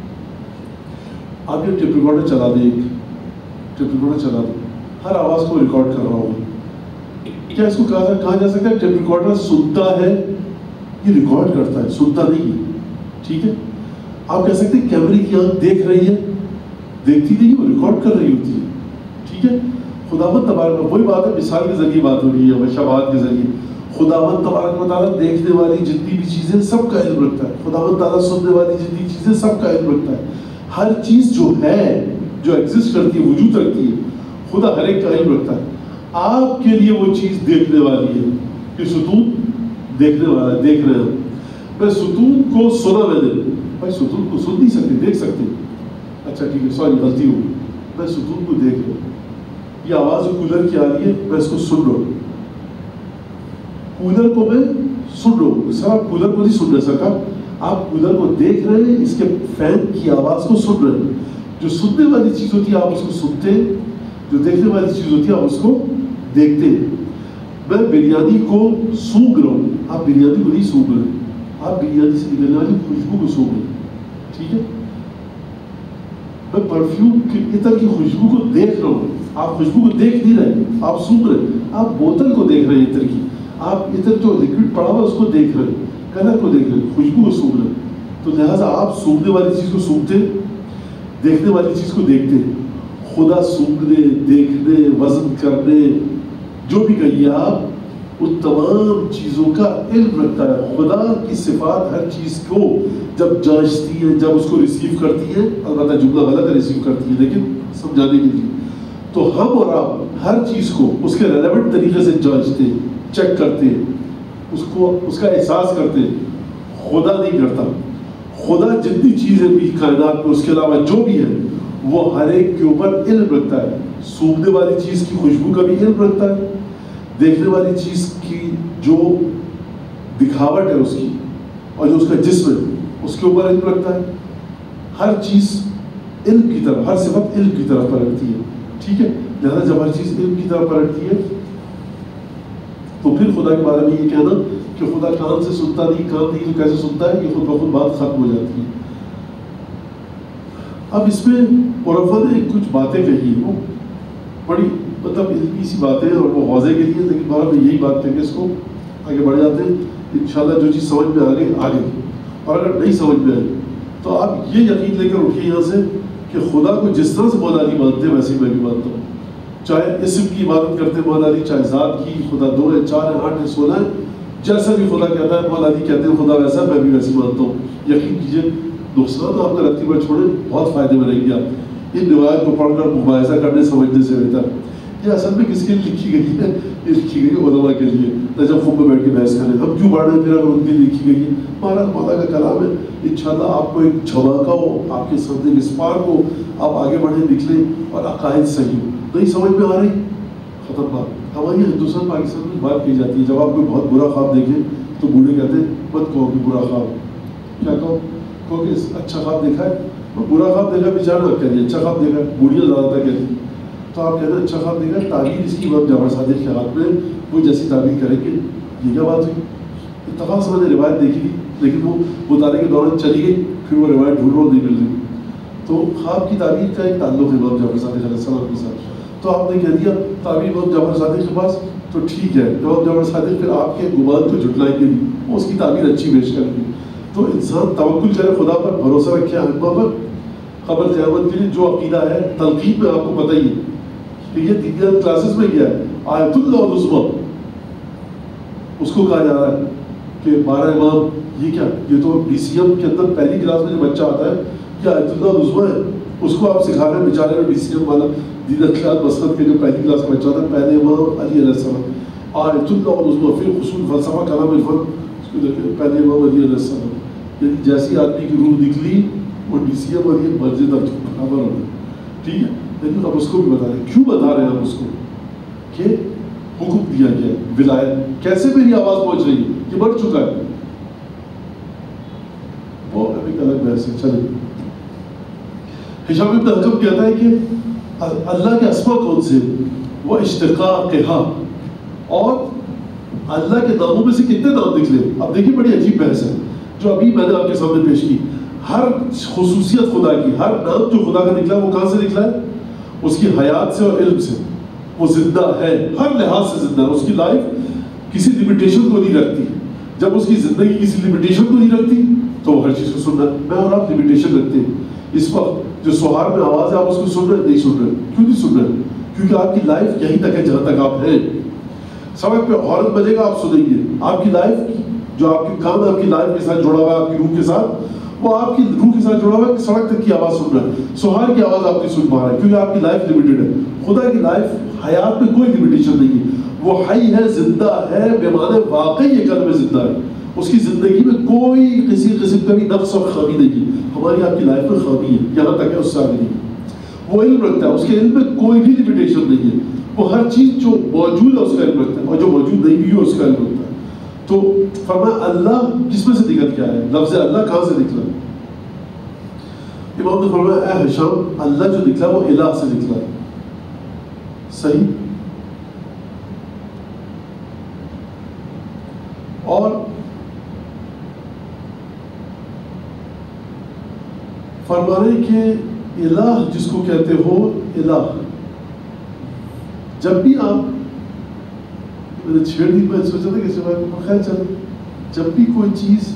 Speaker 1: آپ یہ ٹیپ ریکارڈر چلا دیں, ایک ٹیپ ریکارڈر چلا دیں, ہر آواز کو ریکارڈ کر رہا ہوگا. کیا اس کو کہا کہا جا سکتا ہے ٹیپ ریکارڈر سنتا ہے؟ یہ ریکارڈ کرتا ہے, سنتا نہیں ہے. ٹھیک ہے. آپ کہہ سکتے ہیں کیمرے کی آنکھ دیکھ رہی ہے, دیکھتی نہیں, وہ ریکارڈ کر رہی ہوتی ہے. ٹھیک ہے. خداوند تبارک, وہی بات ہے مثال کے ذریعے بات ہو رہی ہے, شباہت کے ذریعے. خداوند تبارک و تعالیٰ دیکھنے والی جتنی بھی چیزیں سب کا علم رکھتا ہے. خداوند تعالیٰ سننے والی جتنی چیزیں سب کا علم رکھتا ہے. ہر چیز جو ہے, جو ایگزسٹ کرتی ہے, وجود رکھتی ہے, خدا ہر ایک کا علم رکھتا ہے. آپ کے لیے وہ چیز دیکھنے والی ہے کہ ستون دیکھنے والا ہے, دیکھ رہے ہیں. میں ستون کو سنا, میں نے بھائی ستون کو سن نہیں سکتے, دیکھ سکتے. اچھا ٹھیک ہے, سوری غلطی ہوگی. میں ستون کو دیکھ رہا ہوں. یہ آواز کولر کی آ رہی ہے, میں اس کو سن رہا ہوں. کولر کو میں سن رہا ہوں. سر آپ کولر کو نہیں سن رہے سر, آپ کولر کو دیکھ رہے ہیں, اس کے فین کی آواز کو سن رہے ہیں. جو سننے والی چیز ہوتی ہے آپ اس کو سنتے ہیں, جو دیکھنے والی چیز ہوتی ہے آپ اس کو دیکھتے ہیں. میں بریانی کو سونگھ رہا ہوں, آپ بریانی کو نہیں سونگھ رہے, آپ بریانی سے نکلنے والی خوشبو کو سونگھ رہے ہیں. ٹھیک ہے. میں پرفیوم کے عطر کی خوشبو کو دیکھ رہا ہوں, آپ خوشبو کو دیکھ نہیں رہے, آپ سونگھ رہے. آپ بوتل کو دیکھ رہے ہیں عطر کی, آپ عطر جو لکوڈ پڑا ہوا اس کو دیکھ رہے ہیں, کلر کو دیکھ رہے ہیں, خوشبو کو سونگھ رہے ہیں. تو لہٰذا آپ سونگھنے والی چیز کو سونگھتے, دیکھنے والی چیز کو دیکھتے. خدا سونگھنے, دیکھنے, وزن کرنے, جو بھی کہیے آپ, ان تمام چیزوں کا علم رکھتا ہے. خدا کی صفات ہر چیز کو جب جانچتی ہے, جب اس کو ریسیو کرتی ہے, البتہ جملہ غلط ہے ریسیو کرتی ہے لیکن سمجھانے کے لیے, تو ہم اور آپ ہر چیز کو اس کے ریلیونٹ طریقے سے جانچتے, چیک کرتے, اس کو اس کا احساس کرتے. خدا نہیں کرتا. خدا جتنی چیزیں بھی کائنات میں اس کے علاوہ جو بھی ہے وہ ہر ایک کے اوپر علم رکھتا ہے. سونگھنے والی چیز کی خوشبو کا بھی علم رکھتا ہے, دیکھنے والی چیز کی جو دکھاوٹ ہے اس کی اور جو اس کا جسم ہے اس کے اوپر علم رکھتا ہے. ہر چیز علم کی طرف, ہر صفت علم کی طرف پلٹتی ہے. ٹھیک ہے. لہٰذا جب ہر چیز علم کی طرف پلٹتی ہے تو پھر خدا کے بارے میں یہ کہنا کہ خدا کان سے سنتا نہیں, کان نہیں تو کیسے سنتا ہے, یہ خود بخود بات ختم ہو جاتی ہے. اب اس میں عرفا نے کچھ باتیں کہی ہیں, وہ بڑی مطلب علمی سی باتیں اور وہ حوضے کے لیے, لیکن بارہ میں یہی بات کہیں گے, اس کو آگے بڑھ جاتے ہیں. انشاءاللہ جو چیز سمجھ میں آ گئی آ گئی, اور اگر نہیں سمجھ میں آئی تو آپ یہ یقین لے کر اٹھیے یہاں سے کہ خدا کو جس طرح سے مولا علی مانتے ہیں ویسے میں بھی مانتا ہوں. چاہے اسم کی عبادت کرتے مولا علی, چاہے ذات کی, خدا دو ہے, چار ہے, آٹھ ہے, سولہ ہے, جیسا بھی خدا کہتا ہے مولا علی کہتے ہیں خدا ویسا, میں بھی ویسے مانتا ہوں. یقین کیجیے نقصان آپ کا رکھتی پر چھوڑیں, بہت فائدے میں رہیں گے آپ. ان روایت کو پڑھ کر مباحثہ کرنے سمجھنے سے بہتر. یہ اصل میں کس کے لیے لکھی گئی ہے؟ یہ لکھی گئی ہے علماء کے لیے, جب خوب میں بیٹھ کے بحث کریں. ہم کیوں پڑھ رہے ہیں پھر اگر ان کے لیے لکھی گئی ہے؟ مہاراج مولا کا کلام ہے. انشاءاللہ آپ کو ایک جھماکہ ہو, آپ کے سامنے ایک اسپارک ہو, آپ آگے بڑھیں, نکلیں اور عقائد صحیح ہو. نہیں سمجھ میں آ رہی, ختم بات. ہماری ہندوستان پاکستان میں بات کی جاتی ہے, جب آپ کوئی بہت برا خواب دیکھیں تو بوڑھے کہتے ہیں مت کہو کہ برا خواب, کیا کہو کہو کہ اچھا خواب دیکھا ہے. برا خواب دیکھا بیچارہ کہتے اچھا خواب دیکھا, بوڑھیاں زیادہ تر کہتی ہیں. تو آپ کہتے ہیں اچھا خواب دیکھا, تعبیر اس کی امام جعفر صادق کے ہاتھ میں, وہ جیسی تعبیر کریں گے. یہ کیا بات ہوئی؟ اتفاق سے میں نے روایت دیکھی تھی, لیکن وہ مطالعے کے دوران چلی گئی، پھر وہ روایت ڈھونڈ رہا نہیں مل رہی. تو خواب کی تعبیر کا ایک تعلق ہے امام جعفر صادق علیہ السلام کے ساتھ. تو آپ نے کہہ دیا تعبیر امام جعفر صادق کے پاس، تو ٹھیک ہے امام جعفر صادق پھر آپ کے گمان کو جھٹلائیں گے نہیں، وہ اس کی تعبیر اچھی پیش کریں گے. تو انسان توکل کرے خدا پر، بھروسہ رکھے ائمہ پر قبل قیامت کے لیے. جو عقیدہ ہے تلقین میں آپ کو پتہ ہی ہے کہ یہ تین کلاسز میں کیا ہے، آیت اللہ العظمیٰ اس کو کہا جا رہا ہے کہ بارہ امام. یہ کیا، یہ تو ڈی سی ایم کے اندر پہلی کلاس میں جو بچہ آتا ہے یہ آیت اللہ العظمیٰ ہے، اس کو آپ سکھا رہے ہیں بیچارے میں ڈی سی ایم والا دین اخلاق مسقط کے جو پہلی کلاس کا بچہ ہوتا ہے. پہلے امام علی علیہ السلام آیت اللہ العظمیٰ، پھر خصوص فلسفہ کلام عرفان اس کو دیکھیں پہلے امام علی علیہ السلام. یعنی جیسی آدمی کی روح نکلی وہ ڈی سی ایم اور یہ مسجد تک برابر ہو گئی. ٹھیک ہے، لیکن اب اس کو بھی بتا رہے ہیں. کیوں بتا رہے ہیں آپ اس کو؟ کہ حکم دیا گیا ہے ولایت. کیسے میری آواز پہنچ رہی ہے؟ یہ بڑھ چکا ہے، وہ ابھی الگ بحث ہے. چلیں، ہشام ابن حکم کہتا ہے کہ اللہ کے اسماء کون سے؟ وہ اشتقاقہا، اور اللہ کے ناموں میں سے کتنے نام نکلے؟ اب دیکھیے بڑی عجیب بحث ہے جو ابھی میں نے آپ کے سامنے پیش کی. ہر خصوصیت خدا کی، ہر نام جو خدا کا نکلا وہ کہاں سے نکلا ہے؟ اس کی حیات سے اور علم سے. وہ زندہ ہے، ہر لحاظ سے زندہ ہے. اس کی لائف کسی لمیٹیشن کو نہیں رکھتی. جب اس کی زندگی کسی لمیٹیشن کو نہیں رکھتی تو وہ ہر چیز کو سن رہا ہے. میں اور آپ لمیٹیشن رکھتے ہیں. اس وقت جو سہار میں آواز ہے آپ اس کو سن رہے نہیں سن رہے. کیوں نہیں سن رہے؟ کیونکہ آپ کی لائف یہیں تک ہے جہاں تک آپ ہیں. سڑک پہ عورت بجے گا آپ سنیں گے. آپ کی لائف جو آپ کے کام آپ کی لائف کے ساتھ جڑا ہوا ہے، آپ کی روح کے ساتھ، وہ آپ کی روح کے ساتھ جڑا ہوا ہے. سڑک تک کی آواز سن رہا ہے، سہار کی آواز آپ کی سن پا رہا ہے، کیونکہ آپ کی لائف لمیٹڈ ہے. خدا کی لائف حیات میں کوئی لمیٹیشن نہیں ہے. وہ حی ہے، زندہ ہے، بے معنی واقعی یہ کلمہ زندہ ہے. اس کی زندگی میں کوئی کسی قسم کا بھی نقص اور خامی نہیں ہے. ہماری آپ کی لائف میں خامی ہے، یہاں تک ہے، اس سے آگے نہیں. وہ علم رکھتا ہے، اس کے علم میں کوئی بھی لمیٹیشن نہیں ہے. وہ ہر چیز جو موجود ہے اس کا علم رکھتا ہے، اور جو موجود نہیں بھی ہے اس کا علم رکھتا ہے. تو فرمایا اللہ کس میں سے نکل کے آیا ہے؟ لفظ اللہ کہاں سے نکلا؟ امام نے فرمایا اے ہشام، اللہ جو نکلا وہ الہ سے نکلا ہے. صحیح. اور فرمانے کہ الہ جس کو کہتے ہو، الہ جب بھی آپ، میں نے چھیڑ دی، میں سوچا تھا کہ خیر چل، جب بھی کوئی چیز،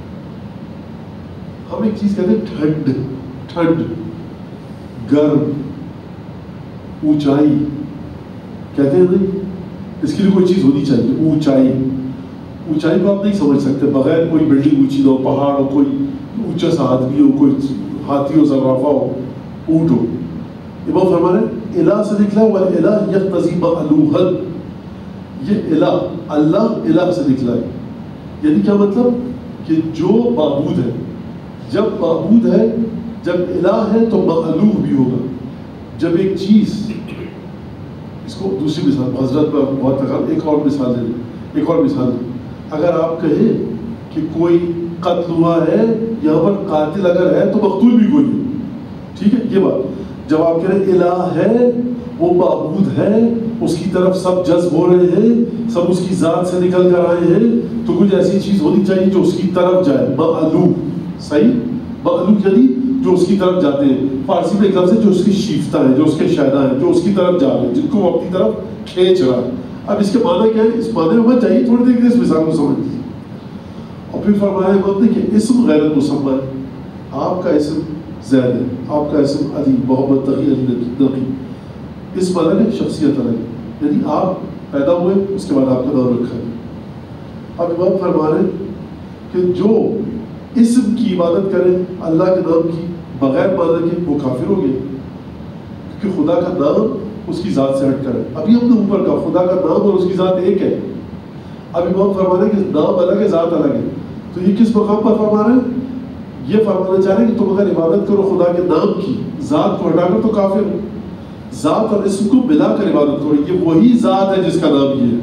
Speaker 1: ہم ایک چیز کہتے ہیں ٹھنڈ، ٹھنڈ، گرم، اونچائی کہتے ہیں نہیں، اس کے لیے کوئی چیز ہونی چاہیے. اونچائی، اونچائی کو آپ نہیں سمجھ سکتے بغیر کوئی بلڈنگ اونچی نہ ہو، پہاڑ ہو، کوئی اونچا سا آدمی ہو، کوئی ہاتھی ہو، زرافہ ہو، اونٹ ہو. امام فرما رہے الہ سے نکلا ہوا الہ یقتضی معلوہن. یہ الہ، اللہ الہ سے نکلا ہے. یعنی کیا مطلب؟ کہ جو معبود ہے، جب معبود ہے، جب الہ ہے تو معلوہ بھی ہوگا. جب ایک چیز، اس کو دوسری مثال حضرت پر بہت تکرار، ایک اور مثال دے دیں، ایک اور مثال دیں. اگر آپ کہیں کہ کوئی قتل ہوا ہے، یہاں پر قاتل اگر ہے تو مقتول بھی کوئی ہے. ٹھیک ہے، یہ بات. جب آپ کہہ رہے ہیں الہ ہے، وہ معبود ہے، اس کی طرف سب جذب ہو رہے ہیں، سب اس کی ذات سے نکل کر آئے ہیں، تو کچھ ایسی چیز ہونی چاہیے جو اس کی طرف جائے. معلوم، صحیح. معلوم یعنی جو اس کی طرف جاتے ہیں. فارسی میں ایک لفظ ہے جو اس کی شیفتہ ہے، جو اس کے شہدہ ہیں، جو اس کی طرف جا رہے ہیں، جن کو وہ اپنی طرف کھینچ رہا ہے. اب اس کے معنی کیا ہے؟ اس معنی میں چاہیے تھوڑی دیر کے اس مثال کو سمجھ لیجیے. اور پھر فرمایا امام نے کہ اسم غیر مسمى ہے. آپ کا اسم زید ہے، آپ کا اسم علی، محمد تقی، علی نقی. اسم الگ ہے، شخصیت الگ ہے. یعنی آپ پیدا ہوئے، اس کے بعد آپ کا نام رکھا ہے. اب امام فرما رہے کہ جو اسم کی عبادت کرے اللہ کے نام کی بغیر معنی کے، وہ کافر ہو گئے، کیونکہ خدا کا نام اس کی ذات سے ہٹ کر ہے. ابھی ہم نے اوپر کا خدا کا نام اور اس کی ذات ایک ہے. اب امام فرما رہے کہ نام الگ ہے، ذات الگ ہے. تو یہ کس مقام پر فرما رہے ہیں؟ یہ فرمانا چاہ رہے ہیں کہ تم اگر عبادت کرو خدا کے نام کی، ذات کو ہٹا کر تو کافر ہو. ذات اور اسم کو ملا کر عبادت کرو، یہ وہی ذات ہے جس کا نام یہ ہے.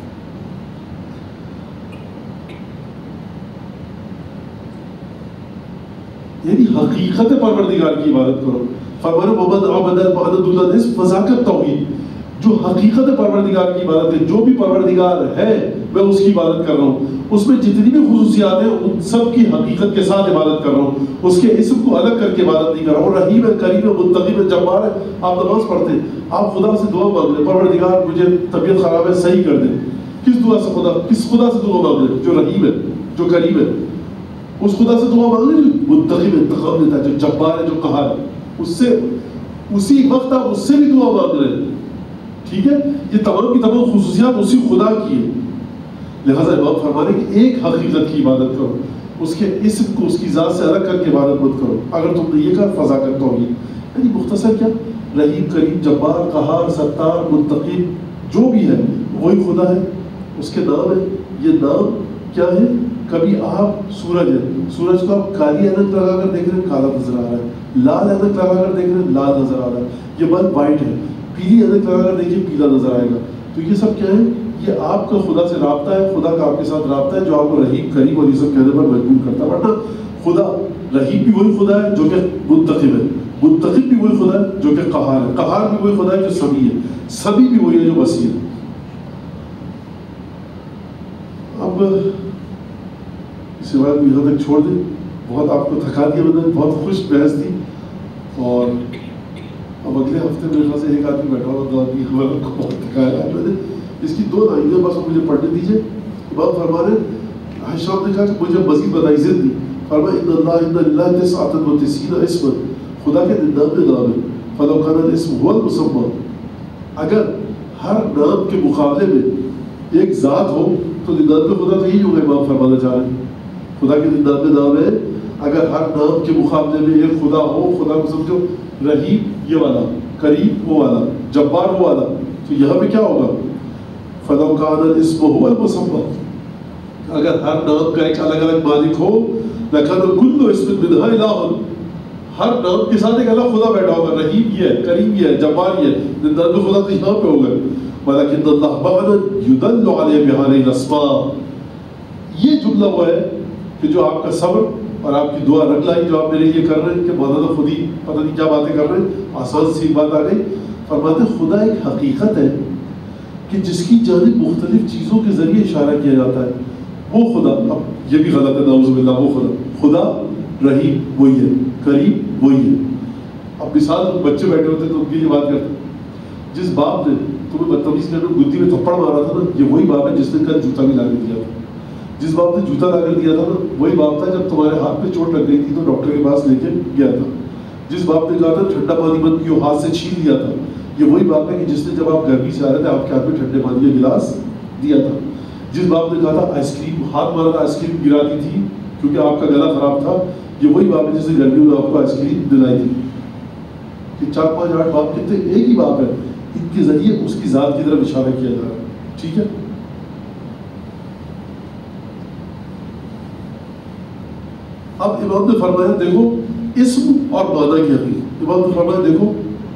Speaker 1: یعنی حقیقت پروردگار کی عبادت کرو. فرمانا محمد عبد المعند الاسم فذاک التوحید. جو حقیقت پروردگار کی عبادت ہے، جو بھی پروردگار ہے میں اس کی عبادت کر رہا ہوں، اس میں جتنی بھی خصوصیات ہیں ان سب کی حقیقت کے ساتھ عبادت کر رہا ہوں، اس کے اسم کو الگ کر کے عبادت نہیں کر رہا ہوں۔ رحیم ہے، کریم ہے، منتقم ہے، جبار ہے۔ آپ نماز پڑھتے ہیں، آپ خدا سے دعا مانگ رہے ہیں، پروردگار مجھے طبیعت خراب ہے صحیح کر دے، کس دعا سے؟ خدا کس خدا سے دعا مانگ رہے ہیں؟ جو رحیم ہے، جو کریم ہے، اس خدا سے دعا مانگ رہے ہیں جو منتقم ہے، انتقام دیتا ہے، جو جبار ہے، جو قہار ہے، اس سے اسی وقت آپ اس سے بھی دعا مانگ رہے ہیں، ٹھیک ہے؟ یہ تمام کی تمام خصوصیات اسی خدا کی ہے۔ لہٰذا امام فرما رہے کہ ایک حقیقت کی عبادت کرو، اس کے اسم کو اس کی ذات سے الگ کر کے عبادت مت کرو۔ اگر تم نے یہ کہا فضا کرتا ہو، یعنی مختصر کیا؟ رحیم، کریم، جبار، قہار، ستار، منتقم جو بھی ہے وہی خدا ہے، اس کے نام ہے۔ یہ نام کیا ہے؟ کبھی آپ سورج ہے، سورج کو آپ کالی اینک لگا کر دیکھ رہے ہیں، کالا نظر آ رہا ہے، لال اینک لگا کر دیکھ رہے ہیں، لال نظر آ رہا ہے۔ یہ بلب وائٹ ہے، پیلی اینک لگا کر دیکھیے پیلا نظر آئے گا۔ تو یہ سب کیا ہے؟ یہ آپ کا خدا سے رابطہ ہے، خدا کا آپ کے ساتھ رابطہ ہے جو آپ کو رحیم، کریم اور یہ سب کہنے پر مجبور کرتا ہے۔ ورنہ خدا رحیم بھی وہی خدا ہے جو کہ منتقم ہے، منتقم بھی وہی خدا ہے جو کہ قہار ہے، قہار بھی وہی خدا ہے جو سمیع ہے، سمیع بھی وہی ہے جو وسیع ہے۔ اب اس کے بعد یہاں تک چھوڑ دیں، بہت آپ کو تھکا دیا میں نے، بہت خوش بحث تھی، اور اب اگلے ہفتے میرے خیال سے ایک آدمی بیٹھا ہوگا کہ ہمارا کو بہت تھکایا ہے۔ میں نے اس کی دو لائنیں بس مجھے پڑھنے دیجیے۔ امام فرما رہے ہیں، شام نے کہا کہ مجھے مزید بتائی ضد دی، فرمایا ان اللہ ان اللہ تسعۃ و تسعین اسما، خدا کے ننانوے نام ہیں، فلو کان الاسم هو المسمى، اگر ہر نام کے مقابلے میں ایک ذات ہو تو ننانوے خدا تو یہی ہوگا۔ امام فرمانا چاہ رہے ہیں خدا کے ننانوے نام ہیں، اگر ہر نام کے مقابلے میں ایک خدا ہو، خدا کو سمجھو رحیم یہ والا، کریم وہ والا، جبار وہ والا، تو یہاں پہ کیا ہوگا؟ فَلَوْ كَانَ الْإِسْمُ هُوَ الْمُسَمَّى، اگر ہر نام کا ایک الگ الگ مالک ہو، لَكَانَ كُلُّ اسْمٍ مِنْهَا إِلَٰهٌ، ہر نام کے ساتھ ایک الگ خدا بیٹھا ہوگا، رحیم یہ ہے، کریم یہ ہے، جبار یہ ہے، ننانوے خدا تو یہاں پہ ہوگا۔ وَلَكِنَّ اللَّهَ بَعْدًا يُدَلُّ عَلَيْهِ بِهَٰذِهِ الْأَسْمَاءِ، یہ جملہ وہ ہے کہ جو آپ کا صبر اور آپ کی دعا رکھ لائی جو آپ میرے لیے کر رہے ہیں کہ مولانا خود ہی پتہ نہیں کیا باتیں کر رہے ہیں، آسان سی بات آ گئی۔ فرماتے خدا ایک حقیقت ہے کہ جس کی جانب مختلف چیزوں کے ذریعے اشارہ کیا جاتا ہے، وہ خدا، اب یہ بھی غلط ہے نعوذ باللہ، وہ خدا خدا رحیم وہی ہے، کریم وہی ہے۔ اب مثال بچے بیٹھے ہوتے تو ان کی یہ بات کرتے ہیں، جس باپ نے تمہیں بدتمیزی کرنے گدی میں تھپڑ مارا تھا نا، یہ وہی باپ ہے جس نے کل جوتا بھی لا کے دیا تھا۔ جس باپ نے جوتا لا کر دیا تھا نا وہی باپ تھا جب تمہارے ہاتھ پہ چوٹ لگ گئی تھی تو ڈاکٹر کے پاس لے کے گیا تھا۔ جس باپ نے کہا تھا ٹھنڈا پانی مت پیو، ہاتھ سے چھین لیا تھا، یہ وہی باپ ہے کہ جس نے جب آپ گرمی سے آ رہے تھے آپ کے ہاتھ میں ٹھنڈے پانی کا گلاس دیا تھا۔ جس باپ نے کہا تھا آئس کریم، ہاتھ مارا تھا آئس کریم گرا دی تھی کیونکہ آپ کا گلا خراب تھا، یہ وہی باپ ہے جس نے گرمیوں میں آپ کو آئس کریم دلائی تھی۔ کہ چار پانچ آٹھ باپ کتنے ایک ہی باپ ہے، ان کے ذریعے اس کی ذات کی طرف اشارہ کیا جا رہا ہے، ٹھیک ہے۔ اب امام نے فرمایا دیکھو اسم اور معنی کی حقیقت، امام نے فرمایا دیکھو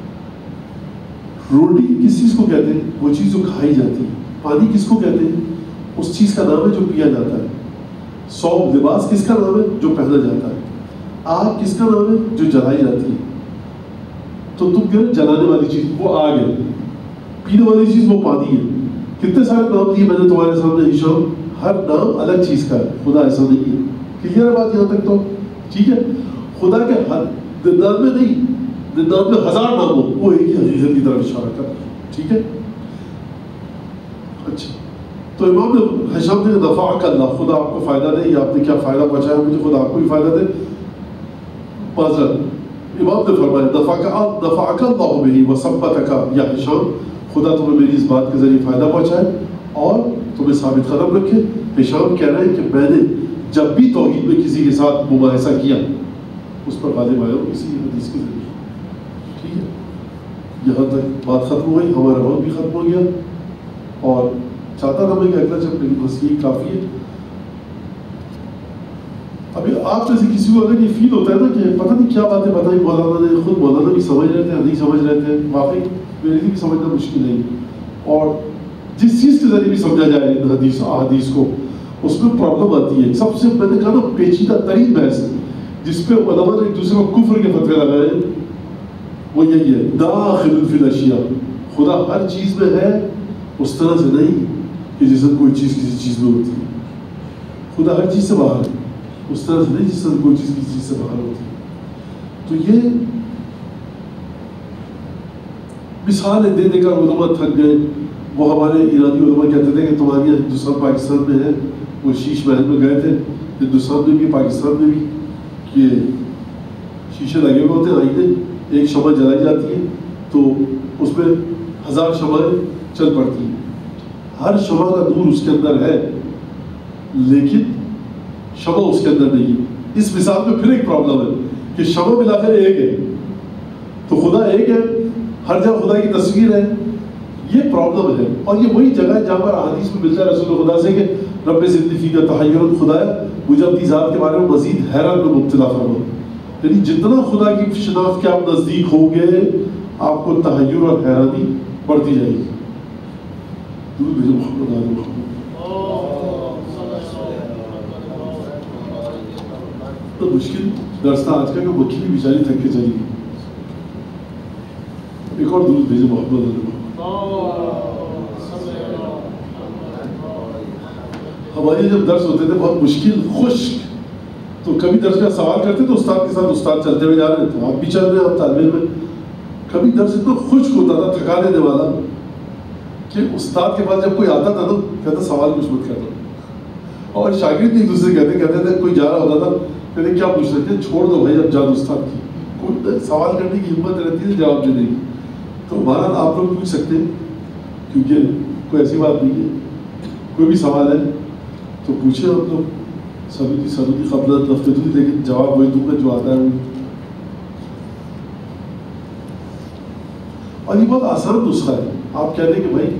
Speaker 1: روٹی کس چیز کو کہتے ہیں؟ وہ چیز جو کھائی جاتی ہے۔ پانی کس کو کہتے ہیں؟ اس چیز کا نام ہے جو پیا جاتا ہے۔ ثوب، لباس کس کا نام ہے؟ جو پہنا جاتا ہے۔ آگ کس کا نام ہے؟ جو جلائی جاتی ہے۔ تو تم کہہ رہے جلانے والی چیز وہ آگ ہے، پینے والی چیز وہ پانی ہے۔ کتنے سارے نام دیے میں نے تمہارے سامنے ہشام، ہر نام الگ چیز کا ہے، خدا ایسا نہیں ہے۔ کلیئر ہے بات یہاں تک تو ٹھیک ہے۔ خدا کے ننانوے نہیں، ننانوے ہزار نام ہو، وہ ایک ہی حقیقت کی طرف اشارہ کر رہا ہے، ٹھیک ہے۔ اچھا تو امام نے ہشام نے نفعک اللہ، خدا آپ کو فائدہ دے، یا آپ نے کیا فائدہ پہنچایا مجھے، خدا آپ کو بھی فائدہ دے۔ معذرت، امام نے فرمایا نفعک نفعک اللہ بہ وثبتک یا ہشام، خدا تمہیں میری اس بات کے ذریعے فائدہ پہنچائے اور تمہیں ثابت قدم رکھے۔ ہشام کہہ رہے ہیں کہ میں نے جب بھی توحید میں کسی کے ساتھ مباحثہ کیا اس پر غالب آیا ہوں اسی حدیث کے ذریعے، ٹھیک ہے۔ یہاں تک بات ختم ہو گئی، ہمارا وقت بھی ختم ہو گیا، اور چاہتا تھا میں کہ اگلا چیپٹر کی بس یہی کافی ہے۔ ابھی آپ میں سے کسی کو اگر یہ فیل ہوتا ہے نا کہ پتہ نہیں کیا باتیں بتائیں مولانا نے، خود مولانا بھی سمجھ رہے تھے نہیں سمجھ رہے تھے، واقعی میرے لیے بھی سمجھنا مشکل ہے، اور جس چیز کے ذریعے بھی سمجھا جائے ان حدیث احادیث کو اس میں پرابلم آتی ہے۔ سب سے میں نے کہا نا پیچیدہ ترین بحث جس پہ علماء نے ایک دوسرے کو کفر کے فتوے لگائے، وہ یہی ہے داخل فی الاشیاء، خدا ہر چیز میں ہے، اس طرح سے نہیں کہ جیسے کوئی چیز کسی چیز میں ہوتی ہے. خدا ہر چیز سے باہر ہے، اس طرح سے نہیں جس طرح کوئی چیز کسی چیز سے باہر ہوتی ہے. تو یہ مثال دے دے کر علماء تھک گئے. وہ ہمارے ایرانی علماء کہتے تھے کہ تمہاری ہندوستان پاکستان میں ہے، وہ شیش محل میں گئے تھے ہندوستان میں بھی پاکستان میں بھی، کہ شیشے لگے ہوئے ہوتے ہیں آئینے، ایک شمع جلائی جاتی ہے تو اس میں ہزار شمعیں چل پڑتی ہیں. ہر شمع کا نور اس کے اندر ہے لیکن شمع اس کے اندر نہیں ہے. اس مثال میں پھر ایک پرابلم ہے کہ شمع ملا کر ایک ہے تو خدا ایک ہے، ہر جگہ خدا کی تصویر ہے. یہ پرابلم ہے، اور یہ وہی جگہ ہے جہاں پر احادیث میں ملتا ہے رسول خدا سے کہ رب زدنی فیک تحیرا، خدایا مجھے اپنی ذات کے بارے میں مزید حیرت میں مبتلا فرما. یعنی جتنا خدا کی شناخت کے آپ نزدیک ہوں گے آپ کو تحیر اور حیرانی بڑھتی جائے گی. درود بھیجو محمد آل محمد. تو مشکل درس تھا آج کا کہ وکیل بیچاری تھک کے چلی گئی. ایک اور درود بھیجو محمد آل محمد. ہمارے جب درس ہوتے تھے بہت مشکل خشک، تو کبھی درس کا سوال کرتے تو استاد کے ساتھ استاد چلتے ہوئے جا رہے تھے، آپ بھی چل رہے ہیں آپ طالب علم میں. کبھی درس اتنا خشک ہوتا تھا تھکا دینے والا کہ استاد کے پاس جب کوئی آتا تھا تو کہتا سوال کچھ مت کرنا، اور شاگرد ایک دوسرے کہتے کہتے تھے کوئی جا رہا ہوتا تھا کہتے کیا پوچھ رہے تھے، چھوڑ دو بھائی اب جان استاد کی، کوئی سوال کرنے کی ہمت رہتی ہے جواب دینے کی. تو ہمارا آپ لوگ پوچھ سکتے ہیں کیونکہ کوئی ایسی بات نہیں ہے، کوئی بھی سوال ہے تو پوچھیں آپ لوگ. سبھی کی سبھی کی قبلت لفتے تو لیکن جواب وہی دوں گا جو آتا ہے وہی. اور یہ بہت آسان نسخہ ہے. آپ کہہ دیں کہ بھائی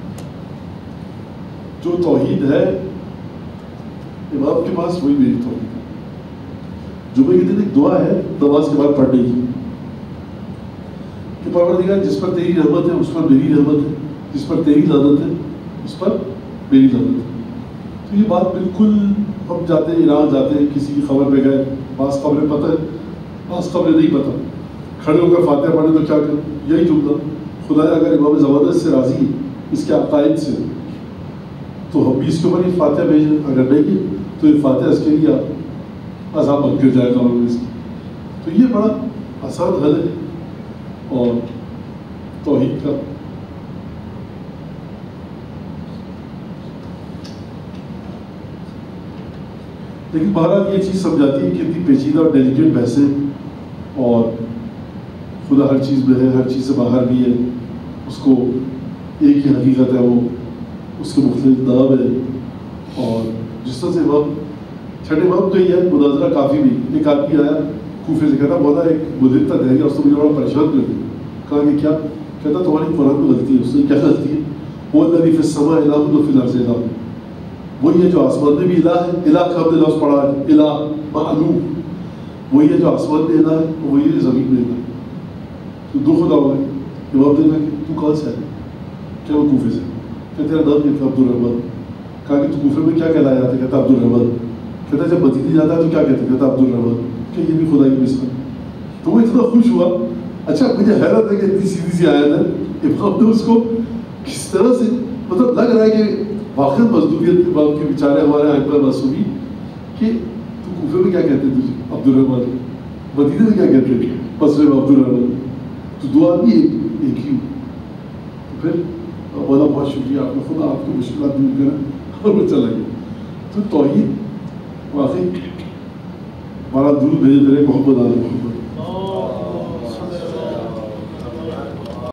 Speaker 1: جو توحید ہے امام کے پاس وہی میری توحید ہے. جمعے کے دن ایک دعا ہے نماز کے بعد پڑھنے کی کہ پروردگار جس پر تیری رحمت ہے اس پر میری رحمت ہے، جس پر تیری لعنت ہے اس پر میری لعنت ہے. تو یہ بات بالکل ہم جاتے ہیں عراق جاتے ہیں کسی کی خبر پہ گئے، بعض خبریں پتہ ہے بعض خبریں نہیں پتہ، کھڑے ہو کر فاتحہ پڑھیں تو کیا کریں یہی جملہ خدا اگر امام زمانت سے راضی ہے اس کے عقائد سے تو ہم بھی اس کے اوپر یہ فاتحہ بھیجیں، اگر نہیں ہے تو یہ فاتحہ اس کے لیے عذاب بن کر جائے گا اس کی. تو یہ بڑا آسان حل ہے اور توحید کا. لیکن بہرحال یہ چیز سمجھاتی ہے کہ اتنی پیچیدہ اور ڈیلیکیٹ بحثیں، اور خدا ہر چیز میں ہے، ہر چیز سے باہر بھی ہے، اس کو ایک ہی حقیقت ہے، وہ اس کے مختلف نام ہے. اور جس طرح سے امام چھٹے امام تو یہ ہے مناظرہ کافی بھی. ایک آدمی آیا کوفے سے کہتا مولا ایک مدیر تھا دہلی، اس نے مجھے بڑا پریشان کر دیا. کہا کہ کیا؟ کہتا تمہاری قرآن میں غلطی ہے. اس نے کیا غلطی ہے؟ وہ الذی فی السماء الہ و فی الارض الہ، وہی ہے جو آسمان میں بھی الہ ہے، الہ کا ہم نے لفظ پڑھا ہے الہ معلوم، وہی ہے جو آسمان میں الہ ہے اور وہی ہے جو زمین میں الہ ہے. تو دو خدا ہو گئے. امام نے کہا کہ تو کون سا ہے؟ کیا وہ کوفے سے؟ کہ تیرا نام کیا تھا؟ عبد الرحمن. کہا کہ تو کوفے میں کیا کہلایا جاتا ہے؟ کہتا عبد الرحمن. کہتا جب مدینے جاتا ہے تو کیا کہتے؟ کہتا عبد الرحمن. کہ یہ بھی خدا کی مثال. تو وہ اتنا خوش ہوا. اچھا مجھے حیرت ہے کہ اتنی سیدھی سی آیت ہے، امام نے اس کو کس طرح سے مطلب لگ رہا ہے کہ واقعی مزدوریت امام کے بیچارے ہمارے ائمہ معصومی کہ تو کوفے میں کیا کہتے تھے عبد الرحمن، مدینے میں کیا کہتے تھے بصرے میں عبد الرحمن. تو دو آدمی ایک ایک ہی. تو پھر بولا بہت شکریہ آپ نے، خدا آپ کی مشکلات دور کریں، اور وہ چلا گیا. تو توحید واقعی ہمارا دور بھیجے میرے محمد آل محمد.